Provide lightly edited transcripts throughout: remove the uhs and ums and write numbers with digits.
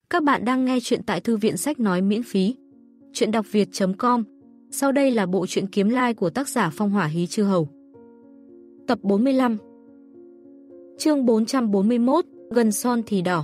Các bạn đang nghe chuyện tại Thư viện Sách Nói miễn phí. Chuyện đọc việt.com. Sau đây là bộ truyện Kiếm Lai của tác giả Phong Hỏa Hí Chư Hầu. Tập 45. Chương 441, Gần son thì đỏ.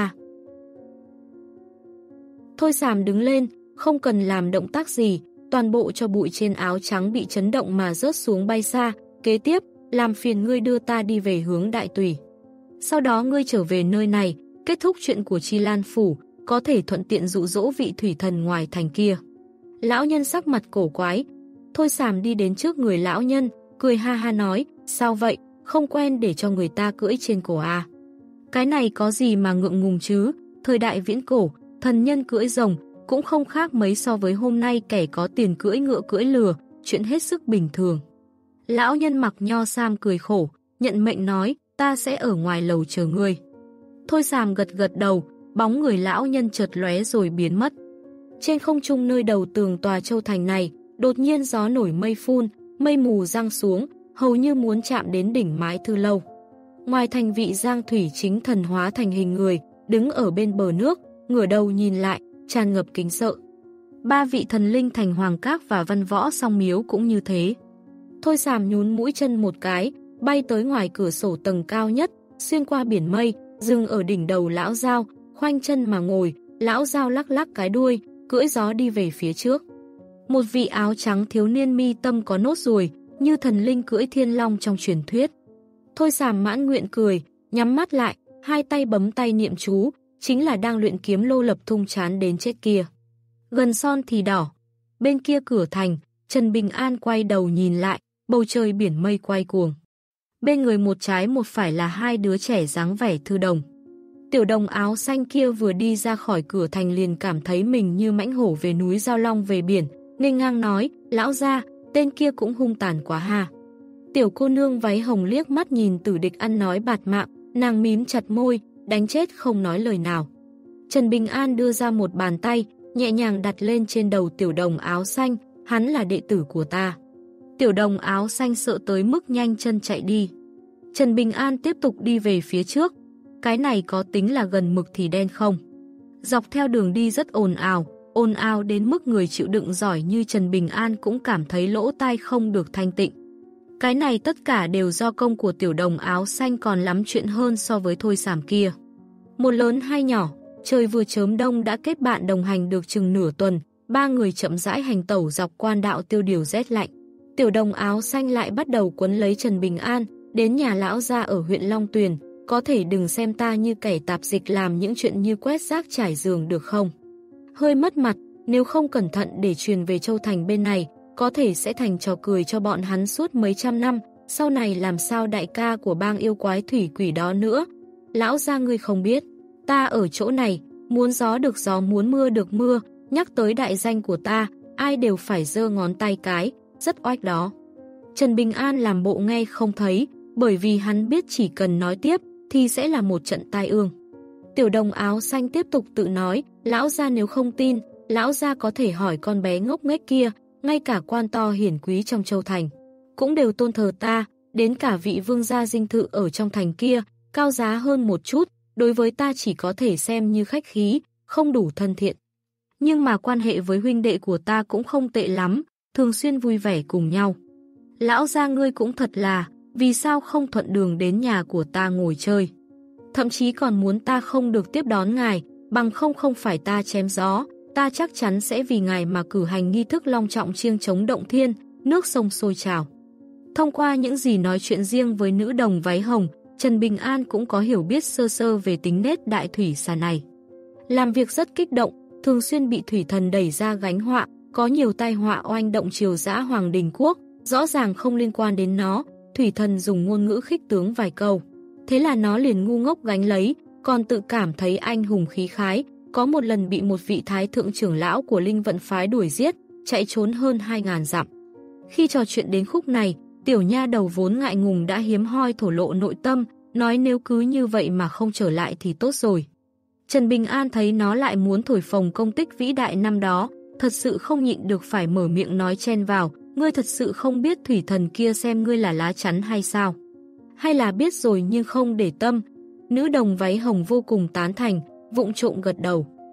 Thôi Sàm đứng lên, không cần làm động tác gì, toàn bộ cho bụi trên áo trắng bị chấn động mà rớt xuống bay xa. Kế tiếp, làm phiền ngươi đưa ta đi về hướng Đại Tùy. Sau đó ngươi trở về nơi này, kết thúc chuyện của Chi Lan Phủ, có thể thuận tiện dụ dỗ vị thủy thần ngoài thành kia. Lão nhân sắc mặt cổ quái. Thôi Sàm đi đến trước người lão nhân, cười ha ha nói, sao vậy, không quen để cho người ta cưỡi trên cổ à? Cái này có gì mà ngượng ngùng chứ, thời đại viễn cổ, thần nhân cưỡi rồng, cũng không khác mấy so với hôm nay kẻ có tiền cưỡi ngựa cưỡi lừa, chuyện hết sức bình thường. Lão nhân mặc nho sam cười khổ, nhận mệnh nói, ta sẽ ở ngoài lầu chờ ngươi. Thôi Sàm gật gật đầu, bóng người lão nhân chợt lóe rồi biến mất. Trên không trung nơi đầu tường tòa châu thành này, đột nhiên gió nổi mây phun, mây mù giăng xuống, hầu như muốn chạm đến đỉnh mái thư lâu. Ngoài thành vị Giang Thủy chính thần hóa thành hình người, đứng ở bên bờ nước, ngửa đầu nhìn lại, tràn ngập kính sợ. Ba vị thần linh thành Hoàng Các và Văn Võ Song Miếu cũng như thế. Thôi Sàm nhún mũi chân một cái, bay tới ngoài cửa sổ tầng cao nhất, xuyên qua biển mây, dừng ở đỉnh đầu lão Giao, khoanh chân mà ngồi, lão Giao lắc lắc cái đuôi, cưỡi gió đi về phía trước. Một vị áo trắng thiếu niên mi tâm có nốt ruồi, như thần linh cưỡi thiên long trong truyền thuyết. Thôi Sàm mãn nguyện cười, nhắm mắt lại, hai tay bấm tay niệm chú, chính là đang luyện kiếm Lô Lập Thung chán đến chết kia. Gần son thì đỏ. Bên kia cửa thành, Trần Bình An quay đầu nhìn lại, bầu trời biển mây quay cuồng. Bên người một trái một phải là hai đứa trẻ dáng vẻ thư đồng. Tiểu đồng áo xanh kia vừa đi ra khỏi cửa thành liền cảm thấy mình như mãnh hổ về núi Giao Long về biển, nghênh ngang nói, lão gia, tên kia cũng hung tàn quá ha. Tiểu cô nương váy hồng liếc mắt nhìn Tử Địch ăn nói bạt mạng, nàng mím chặt môi, đánh chết không nói lời nào. Trần Bình An đưa ra một bàn tay, nhẹ nhàng đặt lên trên đầu tiểu đồng áo xanh, hắn là đệ tử của ta. Tiểu đồng áo xanh sợ tới mức nhanh chân chạy đi. Trần Bình An tiếp tục đi về phía trước. Cái này có tính là gần mực thì đen không? Dọc theo đường đi rất ồn ào đến mức người chịu đựng giỏi như Trần Bình An cũng cảm thấy lỗ tai không được thanh tịnh. Cái này tất cả đều do công của tiểu đồng áo xanh còn lắm chuyện hơn so với Thôi Sàm kia. Một lớn hai nhỏ, trời vừa chớm đông đã kết bạn đồng hành được chừng nửa tuần, ba người chậm rãi hành tẩu dọc quan đạo tiêu điều rét lạnh. Tiểu đồng áo xanh lại bắt đầu quấn lấy Trần Bình An, đến nhà lão gia ở huyện Long Tuyền, có thể đừng xem ta như kẻ tạp dịch làm những chuyện như quét rác trải giường được không? Hơi mất mặt, nếu không cẩn thận để truyền về Châu Thành bên này, có thể sẽ thành trò cười cho bọn hắn suốt mấy trăm năm, sau này làm sao đại ca của bang yêu quái thủy quỷ đó nữa. Lão gia ngươi không biết, ta ở chỗ này, muốn gió được gió muốn mưa được mưa, nhắc tới đại danh của ta, ai đều phải giơ ngón tay cái, rất oách đó. Trần Bình An làm bộ nghe không thấy, bởi vì hắn biết chỉ cần nói tiếp thì sẽ là một trận tai ương. Tiểu đồng áo xanh tiếp tục tự nói, lão gia nếu không tin, lão gia có thể hỏi con bé ngốc nghếch kia, ngay cả quan to hiển quý trong Châu Thành cũng đều tôn thờ ta, đến cả vị vương gia dinh thự ở trong thành kia, cao giá hơn một chút, đối với ta chỉ có thể xem như khách khí, không đủ thân thiện. Nhưng mà quan hệ với huynh đệ của ta cũng không tệ lắm, thường xuyên vui vẻ cùng nhau. Lão gia ngươi cũng thật là, vì sao không thuận đường đến nhà của ta ngồi chơi? Thậm chí còn muốn ta không được tiếp đón ngài, bằng không phải ta chém gió, ta chắc chắn sẽ vì ngài mà cử hành nghi thức long trọng chiêng trống động thiên, nước sông sôi trào. Thông qua những gì nói chuyện riêng với nữ đồng váy hồng, Trần Bình An cũng có hiểu biết sơ sơ về tính nết đại thủy xà này. Làm việc rất kích động, thường xuyên bị thủy thần đẩy ra gánh họa, có nhiều tai họa oanh động triều dã Hoàng Đình Quốc, rõ ràng không liên quan đến nó, thủy thần dùng ngôn ngữ khích tướng vài câu. Thế là nó liền ngu ngốc gánh lấy, còn tự cảm thấy anh hùng khí khái, có một lần bị một vị thái thượng trưởng lão của Linh Vận phái đuổi giết, chạy trốn hơn 2.000 dặm. Khi trò chuyện đến khúc này, tiểu nha đầu vốn ngại ngùng đã hiếm hoi thổ lộ nội tâm, nói nếu cứ như vậy mà không trở lại thì tốt rồi. Trần Bình An thấy nó lại muốn thổi phồng công tích vĩ đại năm đó, thật sự không nhịn được phải mở miệng nói chen vào, ngươi thật sự không biết thủy thần kia xem ngươi là lá chắn hay sao? Hay là biết rồi nhưng không để tâm? Nữ đồng váy hồng vô cùng tán thành, vụng trộm gật đầu.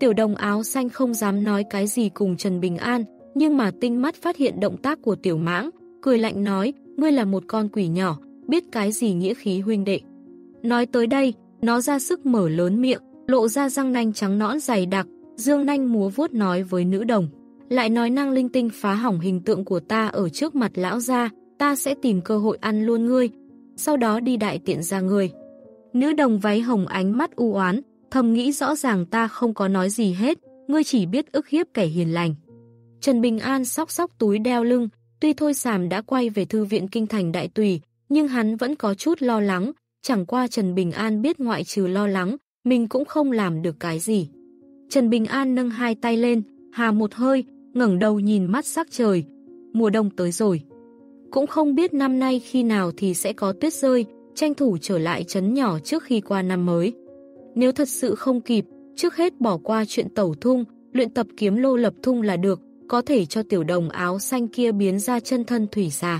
Tiểu đồng áo xanh không dám nói cái gì cùng Trần Bình An, nhưng mà tinh mắt phát hiện động tác của Tiểu Mãng, cười lạnh nói, ngươi là một con quỷ nhỏ, biết cái gì nghĩa khí huynh đệ. Nói tới đây, nó ra sức mở lớn miệng, lộ ra răng nanh trắng nõn dày đặc, dương nanh múa vuốt nói với nữ đồng. Lại nói năng linh tinh phá hỏng hình tượng của ta ở trước mặt lão gia, ta sẽ tìm cơ hội ăn luôn ngươi, sau đó đi đại tiện ra ngươi. Nữ đồng váy hồng ánh mắt u oán, thầm nghĩ rõ ràng ta không có nói gì hết, ngươi chỉ biết ức hiếp kẻ hiền lành. Trần Bình An xóc xóc túi đeo lưng, tuy Thôi Sàm đã quay về thư viện kinh thành Đại Tùy, nhưng hắn vẫn có chút lo lắng, chẳng qua Trần Bình An biết ngoại trừ lo lắng, mình cũng không làm được cái gì. Trần Bình An nâng hai tay lên, hà một hơi, ngẩng đầu nhìn mắt sắc trời. Mùa đông tới rồi. Cũng không biết năm nay khi nào thì sẽ có tuyết rơi, tranh thủ trở lại trấn nhỏ trước khi qua năm mới. Nếu thật sự không kịp, trước hết bỏ qua chuyện tẩu thung, luyện tập kiếm lô lập thung là được, có thể cho tiểu đồng áo xanh kia biến ra chân thân thủy xà.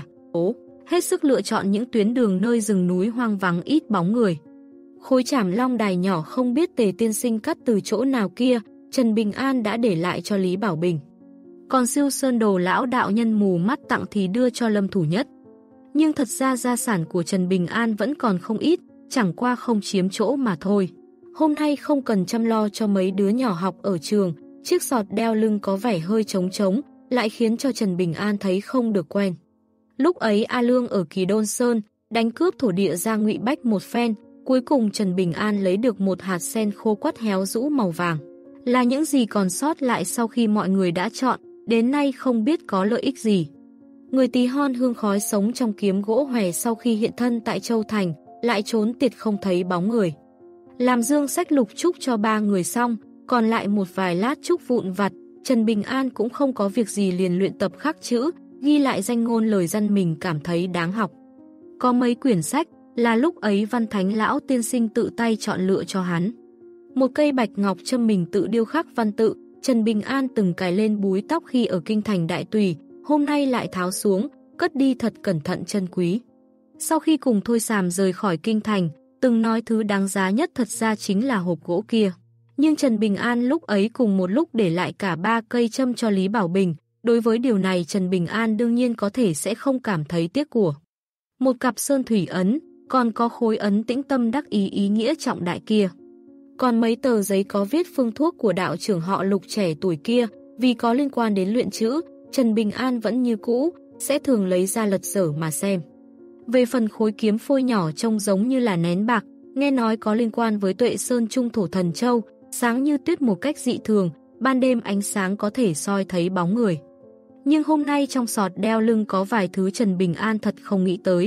Hết sức lựa chọn những tuyến đường nơi rừng núi hoang vắng ít bóng người. Khối trảm long đài nhỏ không biết Tề tiên sinh cắt từ chỗ nào kia, Trần Bình An đã để lại cho Lý Bảo Bình. Còn siêu sơn đồ lão đạo nhân mù mắt tặng thì đưa cho Lâm Thủ Nhất. Nhưng thật ra gia sản của Trần Bình An vẫn còn không ít, chẳng qua không chiếm chỗ mà thôi. Hôm nay không cần chăm lo cho mấy đứa nhỏ học ở trường, chiếc sọt đeo lưng có vẻ hơi trống trống, lại khiến cho Trần Bình An thấy không được quen. Lúc ấy A Lương ở Kỳ Đôn Sơn, đánh cướp thổ địa ra Ngụy Bách một phen, cuối cùng Trần Bình An lấy được một hạt sen khô quắt héo rũ màu vàng. Là những gì còn sót lại sau khi mọi người đã chọn, đến nay không biết có lợi ích gì. Người tí hon hương khói sống trong kiếm gỗ hòe sau khi hiện thân tại Châu Thành, lại trốn tiệt không thấy bóng người. Làm dương sách lục chúc cho 3 người xong, còn lại một vài lát chúc vụn vặt, Trần Bình An cũng không có việc gì liền luyện tập khắc chữ, ghi lại danh ngôn lời dân mình cảm thấy đáng học. Có mấy quyển sách là lúc ấy Văn Thánh lão tiên sinh tự tay chọn lựa cho hắn. Một cây bạch ngọc châm mình tự điêu khắc văn tự, Trần Bình An từng cài lên búi tóc khi ở kinh thành Đại Tùy, hôm nay lại tháo xuống, cất đi thật cẩn thận chân quý. Sau khi cùng Thôi Sàm rời khỏi kinh thành, từng nói thứ đáng giá nhất thật ra chính là hộp gỗ kia. Nhưng Trần Bình An lúc ấy cùng một lúc để lại cả 3 cây châm cho Lý Bảo Bình. Đối với điều này Trần Bình An đương nhiên có thể sẽ không cảm thấy tiếc của. Một cặp sơn thủy ấn, còn có khối ấn tĩnh tâm đắc ý nghĩa trọng đại kia. Còn mấy tờ giấy có viết phương thuốc của đạo trưởng họ Lục trẻ tuổi kia, vì có liên quan đến luyện chữ, Trần Bình An vẫn như cũ, sẽ thường lấy ra lật dở mà xem. Về phần khối kiếm phôi nhỏ trông giống như là nén bạc, nghe nói có liên quan với Tuệ Sơn Trung Thổ Thần Châu, sáng như tuyết một cách dị thường, ban đêm ánh sáng có thể soi thấy bóng người. Nhưng hôm nay trong sọt đeo lưng có vài thứ Trần Bình An thật không nghĩ tới.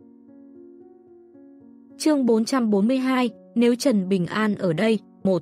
Chương 442, nếu Trần Bình An ở đây, 1.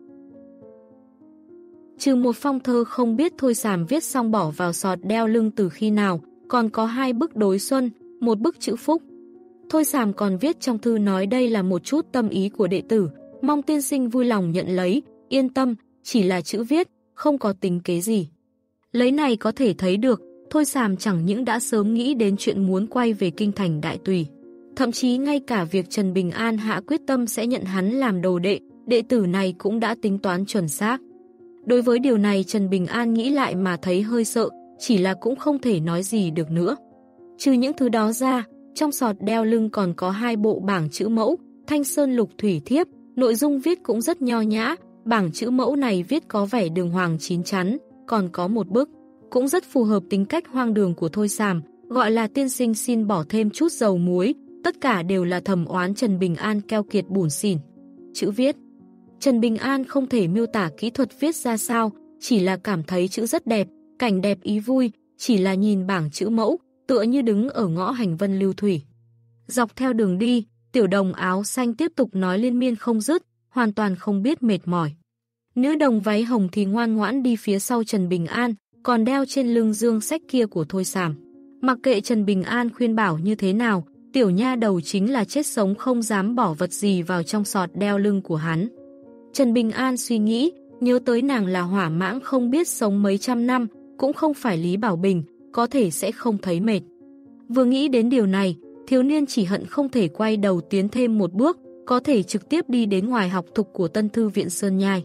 Trừ một phong thơ không biết Thôi Sàm viết xong bỏ vào sọt đeo lưng từ khi nào, còn có 2 bức đối xuân, một bức chữ phúc. Thôi Sàm còn viết trong thư nói đây là một chút tâm ý của đệ tử, mong tiên sinh vui lòng nhận lấy, yên tâm, chỉ là chữ viết, không có tính kế gì. Lấy này có thể thấy được, Thôi Sàm chẳng những đã sớm nghĩ đến chuyện muốn quay về kinh thành Đại Tùy. Thậm chí ngay cả việc Trần Bình An hạ quyết tâm sẽ nhận hắn làm đồ đệ, đệ tử này cũng đã tính toán chuẩn xác. Đối với điều này Trần Bình An nghĩ lại mà thấy hơi sợ, chỉ là cũng không thể nói gì được nữa. Trừ những thứ đó ra, trong sọt đeo lưng còn có 2 bộ bảng chữ mẫu, Thanh Sơn Lục Thủy Thiếp, nội dung viết cũng rất nho nhã, bảng chữ mẫu này viết có vẻ đường hoàng chín chắn, còn có một bức, cũng rất phù hợp tính cách hoang đường của Thôi Sàm, gọi là tiên sinh xin bỏ thêm chút dầu muối, tất cả đều là thầm oán Trần Bình An keo kiệt bủn xỉn. Chữ viết Trần Bình An không thể miêu tả kỹ thuật viết ra sao, chỉ là cảm thấy chữ rất đẹp, cảnh đẹp ý vui, chỉ là nhìn bảng chữ mẫu, tựa như đứng ở ngõ hành vân lưu thủy. Dọc theo đường đi, tiểu đồng áo xanh tiếp tục nói liên miên không dứt, hoàn toàn không biết mệt mỏi. Nữ đồng váy hồng thì ngoan ngoãn đi phía sau Trần Bình An, còn đeo trên lưng dương sách kia của Thôi Sàm. Mặc kệ Trần Bình An khuyên bảo như thế nào, tiểu nha đầu chính là chết sống không dám bỏ vật gì vào trong sọt đeo lưng của hắn. Trần Bình An suy nghĩ, nhớ tới nàng là hỏa mãng không biết sống mấy trăm năm, cũng không phải Lý Bảo Bình, có thể sẽ không thấy mệt. Vừa nghĩ đến điều này, thiếu niên chỉ hận không thể quay đầu tiến thêm một bước, có thể trực tiếp đi đến ngoài học thục của Tân Thư viện Sơn Nhai.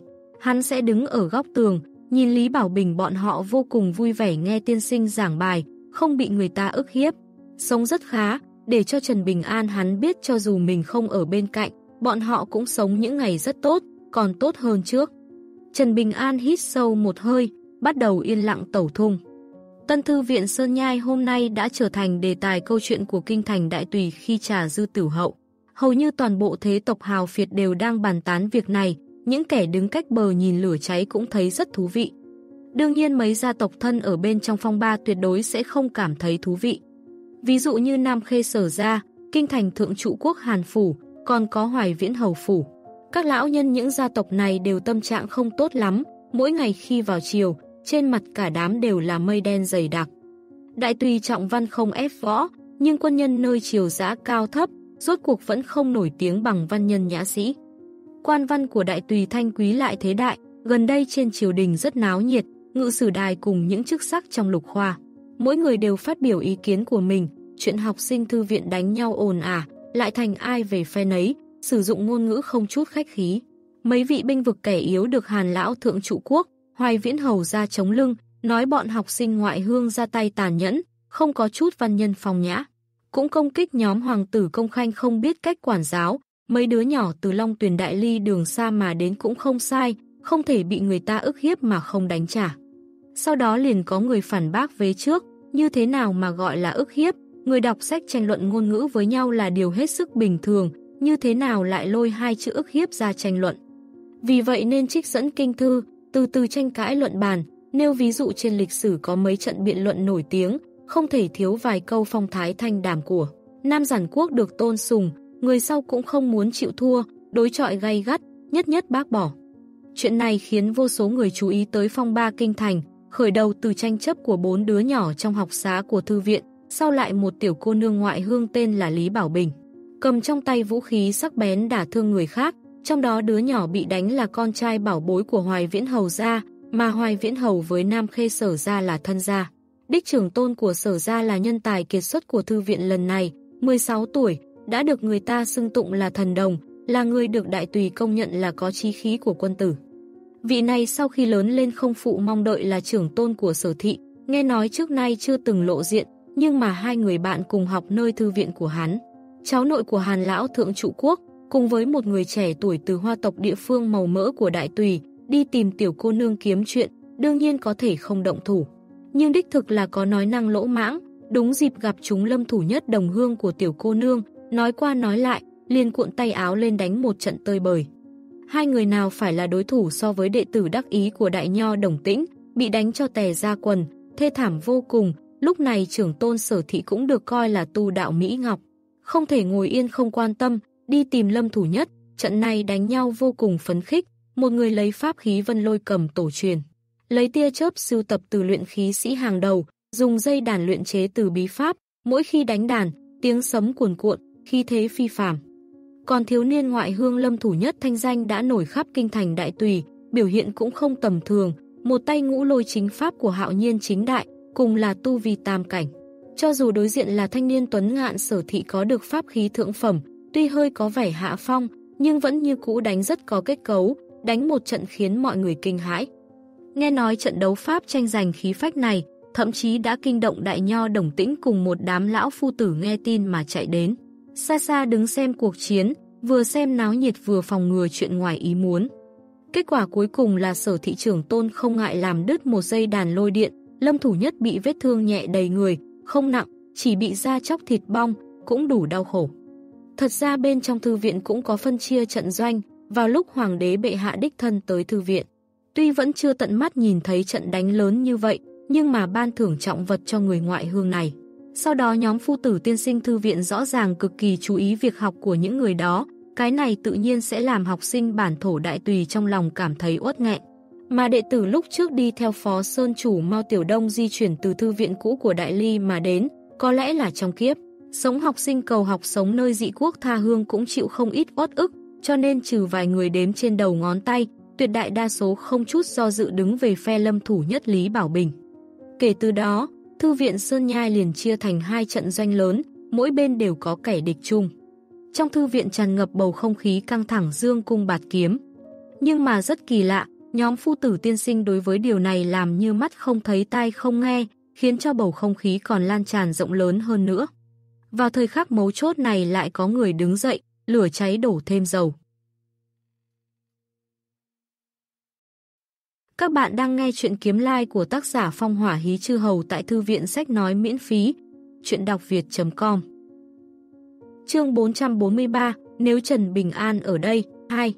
Hắn sẽ đứng ở góc tường, nhìn Lý Bảo Bình bọn họ vô cùng vui vẻ nghe tiên sinh giảng bài, không bị người ta ức hiếp. Sống rất khá, để cho Trần Bình An hắn biết cho dù mình không ở bên cạnh, bọn họ cũng sống những ngày rất tốt, còn tốt hơn trước. Trần Bình An hít sâu một hơi, bắt đầu yên lặng tẩu thung. Tân thư viện Sơn Nhai hôm nay đã trở thành đề tài câu chuyện của kinh thành Đại Tùy khi trà dư tửu hậu. Hầu như toàn bộ thế tộc hào phiệt đều đang bàn tán việc này, những kẻ đứng cách bờ nhìn lửa cháy cũng thấy rất thú vị. Đương nhiên mấy gia tộc thân ở bên trong phong ba tuyệt đối sẽ không cảm thấy thú vị. Ví dụ như Nam Khê Sở Gia, kinh thành Thượng Trụ Quốc Hàn Phủ, còn có Hoài Viễn Hầu Phủ. Các lão nhân những gia tộc này đều tâm trạng không tốt lắm, mỗi ngày khi vào chiều, trên mặt cả đám đều là mây đen dày đặc. Đại Tùy trọng văn không ép võ, nhưng quân nhân nơi triều giã cao thấp, rốt cuộc vẫn không nổi tiếng bằng văn nhân nhã sĩ. Quan văn của Đại Tùy thanh quý lại thế đại, gần đây trên triều đình rất náo nhiệt, ngự sử đài cùng những chức sắc trong lục khoa. Mỗi người đều phát biểu ý kiến của mình, chuyện học sinh thư viện đánh nhau ồn ả, lại thành ai về phe nấy, sử dụng ngôn ngữ không chút khách khí. Mấy vị binh vực kẻ yếu được Hàn lão Thượng Trụ Quốc, Hoài Viễn Hầu ra chống lưng, nói bọn học sinh ngoại hương ra tay tàn nhẫn, không có chút văn nhân phong nhã. Cũng công kích nhóm hoàng tử Công Khanh không biết cách quản giáo, mấy đứa nhỏ từ Long Tuyền Đại Ly đường xa mà đến cũng không sai, không thể bị người ta ức hiếp mà không đánh trả. Sau đó liền có người phản bác vế trước, như thế nào mà gọi là ức hiếp, người đọc sách tranh luận ngôn ngữ với nhau là điều hết sức bình thường, như thế nào lại lôi hai chữ ức hiếp ra tranh luận. Vì vậy nên trích dẫn kinh thư, từ từ tranh cãi luận bàn, nêu ví dụ trên lịch sử có mấy trận biện luận nổi tiếng, không thể thiếu vài câu phong thái thanh đảm của Nam Giản Quốc được tôn sùng, người sau cũng không muốn chịu thua, đối chọi gay gắt, nhất nhất bác bỏ. Chuyện này khiến vô số người chú ý tới phong ba kinh thành, khởi đầu từ tranh chấp của 4 đứa nhỏ trong học xá của thư viện, sau lại một tiểu cô nương ngoại hương tên là Lý Bảo Bình, cầm trong tay vũ khí sắc bén đả thương người khác, trong đó đứa nhỏ bị đánh là con trai bảo bối của Hoài Viễn Hầu gia, mà Hoài Viễn Hầu với Nam Khê Sở gia là thân gia. Đích trưởng tôn của Sở gia là nhân tài kiệt xuất của thư viện lần này, 16 tuổi, đã được người ta xưng tụng là thần đồng, là người được Đại Tùy công nhận là có chí khí của quân tử. Vị này sau khi lớn lên không phụ mong đợi là trưởng tôn của Sở thị, nghe nói trước nay chưa từng lộ diện, nhưng mà hai người bạn cùng học nơi thư viện của hắn. Cháu nội của Hàn lão Thượng Trụ Quốc, cùng với một người trẻ tuổi từ hoa tộc địa phương màu mỡ của Đại Tùy, đi tìm tiểu cô nương kiếm chuyện, đương nhiên có thể không động thủ. Nhưng đích thực là có nói năng lỗ mãng, đúng dịp gặp chúng Lâm Thủ Nhất đồng hương của tiểu cô nương, nói qua nói lại, liền cuộn tay áo lên đánh một trận tơi bời. Hai người nào phải là đối thủ so với đệ tử đắc ý của đại nho Đồng Tĩnh, bị đánh cho tè ra quần, thê thảm vô cùng, lúc này trưởng tôn Sở thị cũng được coi là tu đạo Mỹ Ngọc. Không thể ngồi yên không quan tâm, đi tìm Lâm Thủ Nhất, trận này đánh nhau vô cùng phấn khích, một người lấy pháp khí Vân Lôi cầm tổ truyền, lấy tia chớp sưu tập từ luyện khí sĩ hàng đầu, dùng dây đàn luyện chế từ bí pháp, mỗi khi đánh đàn, tiếng sấm cuồn cuộn, khí thế phi phàm. Còn thiếu niên ngoại hương Lâm Thủ Nhất thanh danh đã nổi khắp kinh thành Đại Tùy, biểu hiện cũng không tầm thường, một tay ngũ lôi chính pháp của Hạo Nhiên chính đại, cùng là tu vi tam cảnh. Cho dù đối diện là thanh niên tuấn ngạn Sở thị có được pháp khí thượng phẩm, tuy hơi có vẻ hạ phong, nhưng vẫn như cũ đánh rất có kết cấu, đánh một trận khiến mọi người kinh hãi. Nghe nói trận đấu pháp tranh giành khí phách này, thậm chí đã kinh động đại nho Đồng Tĩnh cùng một đám lão phu tử nghe tin mà chạy đến. Xa xa đứng xem cuộc chiến, vừa xem náo nhiệt vừa phòng ngừa chuyện ngoài ý muốn. Kết quả cuối cùng là Sở thị trưởng tôn không ngại làm đứt một dây đàn lôi điện, Lâm Thủ Nhất bị vết thương nhẹ đầy người, không nặng, chỉ bị da chóc thịt bong, cũng đủ đau khổ. Thật ra bên trong thư viện cũng có phân chia trận doanh, vào lúc hoàng đế bệ hạ đích thân tới thư viện. Tuy vẫn chưa tận mắt nhìn thấy trận đánh lớn như vậy, nhưng mà ban thưởng trọng vật cho người ngoại hương này. Sau đó nhóm phu tử tiên sinh thư viện rõ ràng cực kỳ chú ý việc học của những người đó, cái này tự nhiên sẽ làm học sinh bản thổ Đại Tùy trong lòng cảm thấy uất nghẹn. Mà đệ tử lúc trước đi theo phó sơn chủ Mao Tiểu Đông di chuyển từ thư viện cũ của Đại Ly mà đến, có lẽ là trong kiếp sống học sinh cầu học sống nơi dị quốc tha hương cũng chịu không ít uất ức, cho nên trừ vài người đếm trên đầu ngón tay, tuyệt đại đa số không chút do dự đứng về phe Lâm Thủ Nhất Lý Bảo Bình. Kể từ đó, thư viện Sơn Nhai liền chia thành hai trận doanh lớn, mỗi bên đều có kẻ địch chung. Trong thư viện tràn ngập bầu không khí căng thẳng dương cung bạt kiếm. Nhưng mà rất kỳ lạ, Nhóm phu tử tiên sinh đối với điều này làm như mắt không thấy tai không nghe, khiến cho bầu không khí còn lan tràn rộng lớn hơn nữa. Vào thời khắc mấu chốt này lại có người đứng dậy, lửa cháy đổ thêm dầu. Các bạn đang nghe chuyện kiếm lai của tác giả Phong Hỏa Hí Chư Hầu tại Thư viện Sách Nói miễn phí, chuyện đọc việt.com. Chương 443, Nếu Trần Bình An ở đây, 2.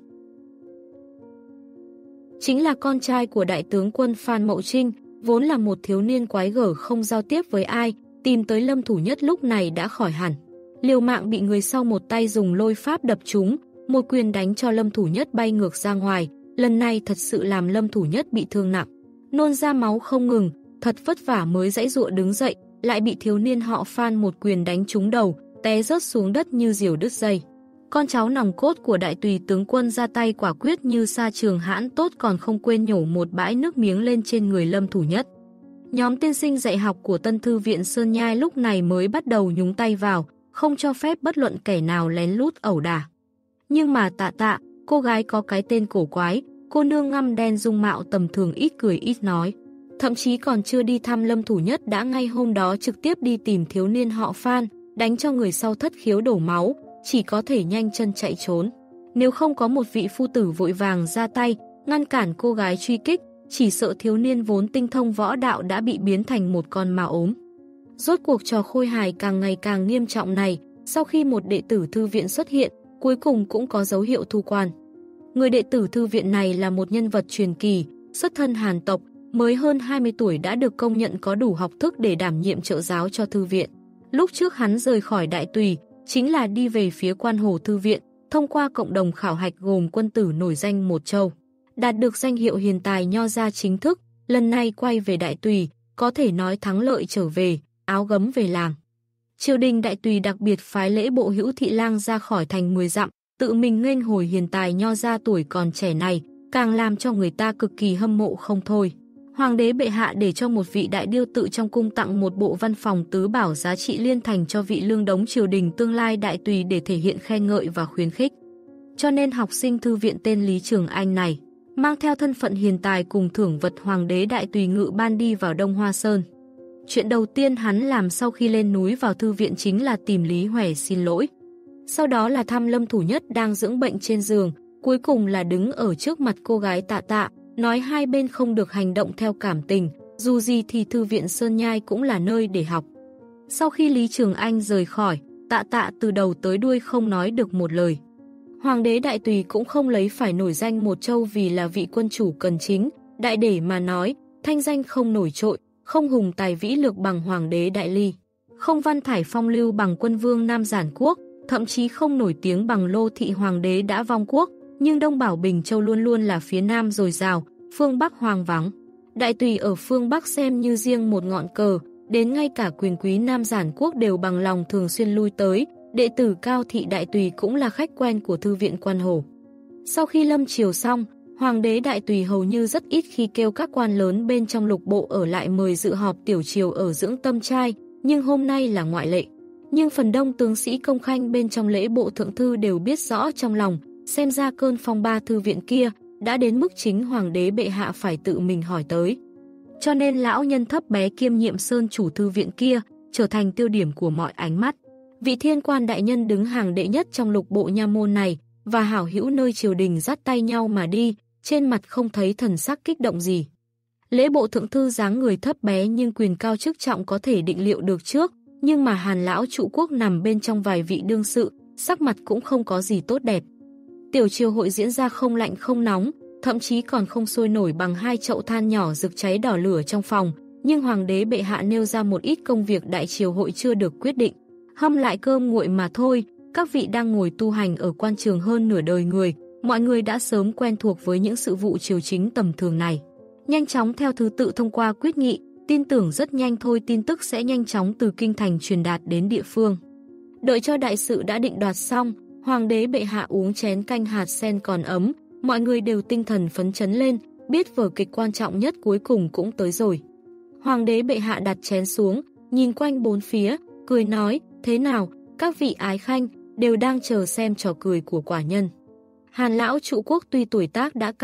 Chính là con trai của đại tướng quân Phan Mậu Trinh, vốn là một thiếu niên quái gở không giao tiếp với ai, tìm tới Lâm Thủ Nhất lúc này đã khỏi hẳn. Liều mạng bị người sau một tay dùng lôi pháp đập trúng, một quyền đánh cho Lâm Thủ Nhất bay ngược ra ngoài, lần này thật sự làm Lâm Thủ Nhất bị thương nặng. Nôn ra máu không ngừng, thật vất vả mới giãy giụa đứng dậy, lại bị thiếu niên họ Phan một quyền đánh trúng đầu, té rớt xuống đất như diều đứt dây. Con cháu nòng cốt của đại tùy tướng quân ra tay quả quyết như Sa Trường Hãn tốt còn không quên nhổ một bãi nước miếng lên trên người Lâm Thủ Nhất. Nhóm tiên sinh dạy học của Tân Thư viện Sơn Nhai lúc này mới bắt đầu nhúng tay vào, không cho phép bất luận kẻ nào lén lút ẩu đả. Nhưng mà Tạ, cô gái có cái tên cổ quái, cô nương ngăm đen dung mạo tầm thường ít cười ít nói. Thậm chí còn chưa đi thăm Lâm Thủ Nhất đã ngay hôm đó trực tiếp đi tìm thiếu niên họ Phan, đánh cho người sau thất khiếu đổ máu, chỉ có thể nhanh chân chạy trốn. Nếu không có một vị phu tử vội vàng ra tay, ngăn cản cô gái truy kích, chỉ sợ thiếu niên vốn tinh thông võ đạo đã bị biến thành một con ma ốm. Rốt cuộc trò khôi hài càng ngày càng nghiêm trọng này, sau khi một đệ tử thư viện xuất hiện, cuối cùng cũng có dấu hiệu thu quan. Người đệ tử thư viện này là một nhân vật truyền kỳ, xuất thân Hàn tộc, mới hơn 20 tuổi đã được công nhận có đủ học thức để đảm nhiệm trợ giáo cho thư viện. Lúc trước hắn rời khỏi đại tùy, chính là đi về phía Quan Hồ Thư viện, thông qua cộng đồng khảo hạch gồm quân tử nổi danh một châu. Đạt được danh hiệu hiền tài nho gia chính thức, lần này quay về đại tùy, có thể nói thắng lợi trở về, áo gấm về làng. Triều đình đại tùy đặc biệt phái lễ bộ Hữu Thị Lang ra khỏi thành 10 dặm, tự mình nghênh hồi hiền tài nho gia tuổi còn trẻ này, càng làm cho người ta cực kỳ hâm mộ không thôi. Hoàng đế bệ hạ để cho một vị đại điêu tự trong cung tặng một bộ văn phòng tứ bảo giá trị liên thành cho vị lương đống triều đình tương lai đại tùy để thể hiện khen ngợi và khuyến khích. Cho nên học sinh thư viện tên Lý Trường Anh này, mang theo thân phận hiền tài cùng thưởng vật hoàng đế đại tùy ngự ban đi vào Đông Hoa Sơn. Chuyện đầu tiên hắn làm sau khi lên núi vào thư viện chính là tìm Lý Huệ xin lỗi. Sau đó là thăm Lâm Thủ Nhất đang dưỡng bệnh trên giường, cuối cùng là đứng ở trước mặt cô gái Tạ, nói hai bên không được hành động theo cảm tình, dù gì thì Thư viện Sơn Nhai cũng là nơi để học. Sau khi Lý Trường Anh rời khỏi, Tạ từ đầu tới đuôi không nói được một lời. Hoàng đế đại tùy cũng không lấy phải nổi danh một châu vì là vị quân chủ cần chính, đại để mà nói, thanh danh không nổi trội, không hùng tài vĩ lược bằng Hoàng đế Đại Ly, không văn thải phong lưu bằng quân vương Nam Giản Quốc, thậm chí không nổi tiếng bằng Lô Thị Hoàng đế đã vong quốc, nhưng Đông Bảo Bình Châu luôn luôn là phía Nam dồi dào, phương Bắc hoang vắng. Đại tùy ở phương Bắc xem như riêng một ngọn cờ, đến ngay cả quyền quý Nam Giản Quốc đều bằng lòng thường xuyên lui tới, đệ tử Cao Thị đại tùy cũng là khách quen của Thư viện Quan Hồ. Sau khi lâm triều xong, Hoàng đế đại tùy hầu như rất ít khi kêu các quan lớn bên trong lục bộ ở lại mời dự họp tiểu triều ở dưỡng tâm trai, nhưng hôm nay là ngoại lệ. Nhưng phần đông tướng sĩ công khanh bên trong lễ bộ thượng thư đều biết rõ trong lòng, xem ra cơn phong ba thư viện kia đã đến mức chính Hoàng đế bệ hạ phải tự mình hỏi tới. Cho nên lão nhân thấp bé kiêm nhiệm sơn chủ thư viện kia trở thành tiêu điểm của mọi ánh mắt. Vị thiên quan đại nhân đứng hàng đệ nhất trong lục bộ nha môn này và hảo hữu nơi triều đình dắt tay nhau mà đi, trên mặt không thấy thần sắc kích động gì. Lễ bộ thượng thư dáng người thấp bé nhưng quyền cao chức trọng có thể định liệu được trước, nhưng mà Hàn lão trụ quốc nằm bên trong vài vị đương sự, sắc mặt cũng không có gì tốt đẹp. Tiểu triều hội diễn ra không lạnh không nóng, thậm chí còn không sôi nổi bằng hai chậu than nhỏ rực cháy đỏ lửa trong phòng, nhưng Hoàng đế bệ hạ nêu ra một ít công việc đại triều hội chưa được quyết định. Hâm lại cơm nguội mà thôi, các vị đang ngồi tu hành ở quan trường hơn nửa đời người, mọi người đã sớm quen thuộc với những sự vụ triều chính tầm thường này. Nhanh chóng theo thứ tự thông qua quyết nghị, tin tưởng rất nhanh thôi tin tức sẽ nhanh chóng từ kinh thành truyền đạt đến địa phương. Đợi cho đại sự đã định đoạt xong, Hoàng đế bệ hạ uống chén canh hạt sen còn ấm, mọi người đều tinh thần phấn chấn lên, biết vở kịch quan trọng nhất cuối cùng cũng tới rồi. Hoàng đế bệ hạ đặt chén xuống, nhìn quanh bốn phía, cười nói, thế nào, các vị ái khanh đều đang chờ xem trò cười của quả nhân. Hàn lão trụ quốc tuy tuổi tác đã cao,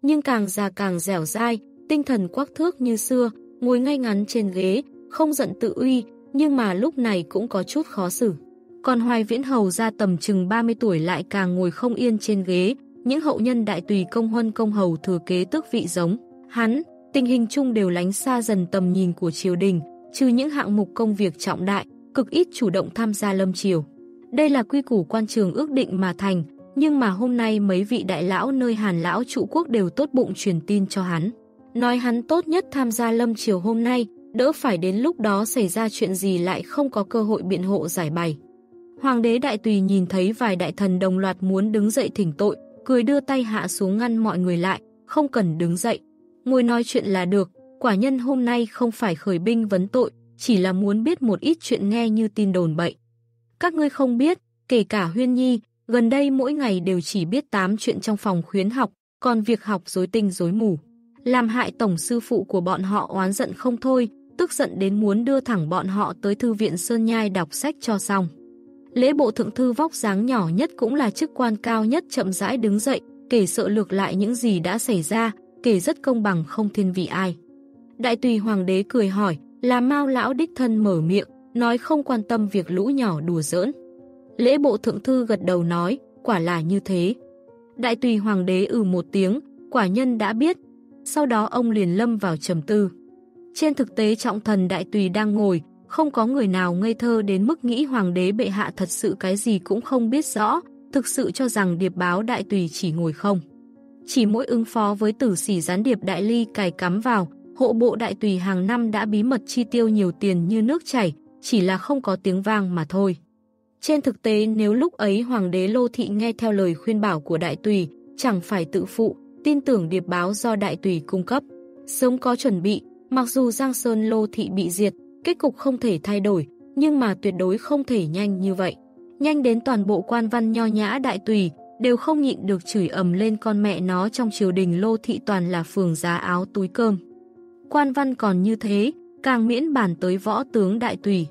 nhưng càng già càng dẻo dai, tinh thần quắc thước như xưa, ngồi ngay ngắn trên ghế, không giận tự uy, nhưng mà lúc này cũng có chút khó xử. Còn Hoài Viễn Hầu ra tầm chừng 30 tuổi lại càng ngồi không yên trên ghế, những hậu nhân đại tùy công huân công hầu thừa kế tước vị giống hắn, tình hình chung đều lánh xa dần tầm nhìn của triều đình, trừ những hạng mục công việc trọng đại, cực ít chủ động tham gia lâm triều. Đây là quy củ quan trường ước định mà thành, nhưng mà hôm nay mấy vị đại lão nơi Hàn lão trụ quốc đều tốt bụng truyền tin cho hắn. Nói hắn tốt nhất tham gia lâm triều hôm nay, đỡ phải đến lúc đó xảy ra chuyện gì lại không có cơ hội biện hộ giải bày. Hoàng đế đại tùy nhìn thấy vài đại thần đồng loạt muốn đứng dậy thỉnh tội, cười đưa tay hạ xuống ngăn mọi người lại, không cần đứng dậy. Ngồi nói chuyện là được, quả nhân hôm nay không phải khởi binh vấn tội, chỉ là muốn biết một ít chuyện nghe như tin đồn bậy. Các ngươi không biết, kể cả Huyên Nhi, gần đây mỗi ngày đều chỉ biết 8 chuyện trong phòng khuyến học, còn việc học rối tinh rối mù. Làm hại tổng sư phụ của bọn họ oán giận không thôi, tức giận đến muốn đưa thẳng bọn họ tới thư viện Sơn Nhai đọc sách cho xong. Lễ bộ thượng thư vóc dáng nhỏ nhất cũng là chức quan cao nhất chậm rãi đứng dậy, kể sợ lược lại những gì đã xảy ra, kể rất công bằng không thiên vị ai. Đại tùy hoàng đế cười hỏi, là Mao lão đích thân mở miệng, nói không quan tâm việc lũ nhỏ đùa giỡn. Lễ bộ thượng thư gật đầu nói, quả là như thế. Đại tùy hoàng đế một tiếng, quả nhân đã biết. Sau đó ông liền lâm vào trầm tư. Trên thực tế trọng thần đại tùy đang ngồi, không có người nào ngây thơ đến mức nghĩ hoàng đế bệ hạ thật sự cái gì cũng không biết rõ, thực sự cho rằng điệp báo đại tùy chỉ ngồi không. Chỉ mỗi ứng phó với tử sĩ gián điệp đại ly cài cắm vào, hộ bộ đại tùy hàng năm đã bí mật chi tiêu nhiều tiền như nước chảy, chỉ là không có tiếng vang mà thôi. Trên thực tế nếu lúc ấy hoàng đế Lô Thị nghe theo lời khuyên bảo của đại tùy, chẳng phải tự phụ, tin tưởng điệp báo do đại tùy cung cấp. Sớm có chuẩn bị, mặc dù Giang Sơn Lô Thị bị diệt, kết cục không thể thay đổi, nhưng mà tuyệt đối không thể nhanh như vậy. Nhanh đến toàn bộ quan văn nho nhã đại tùy, đều không nhịn được chửi ầm lên con mẹ nó trong triều đình Lô Thị toàn là phường giá áo túi cơm. Quan văn còn như thế, càng miễn bàn tới võ tướng đại tùy.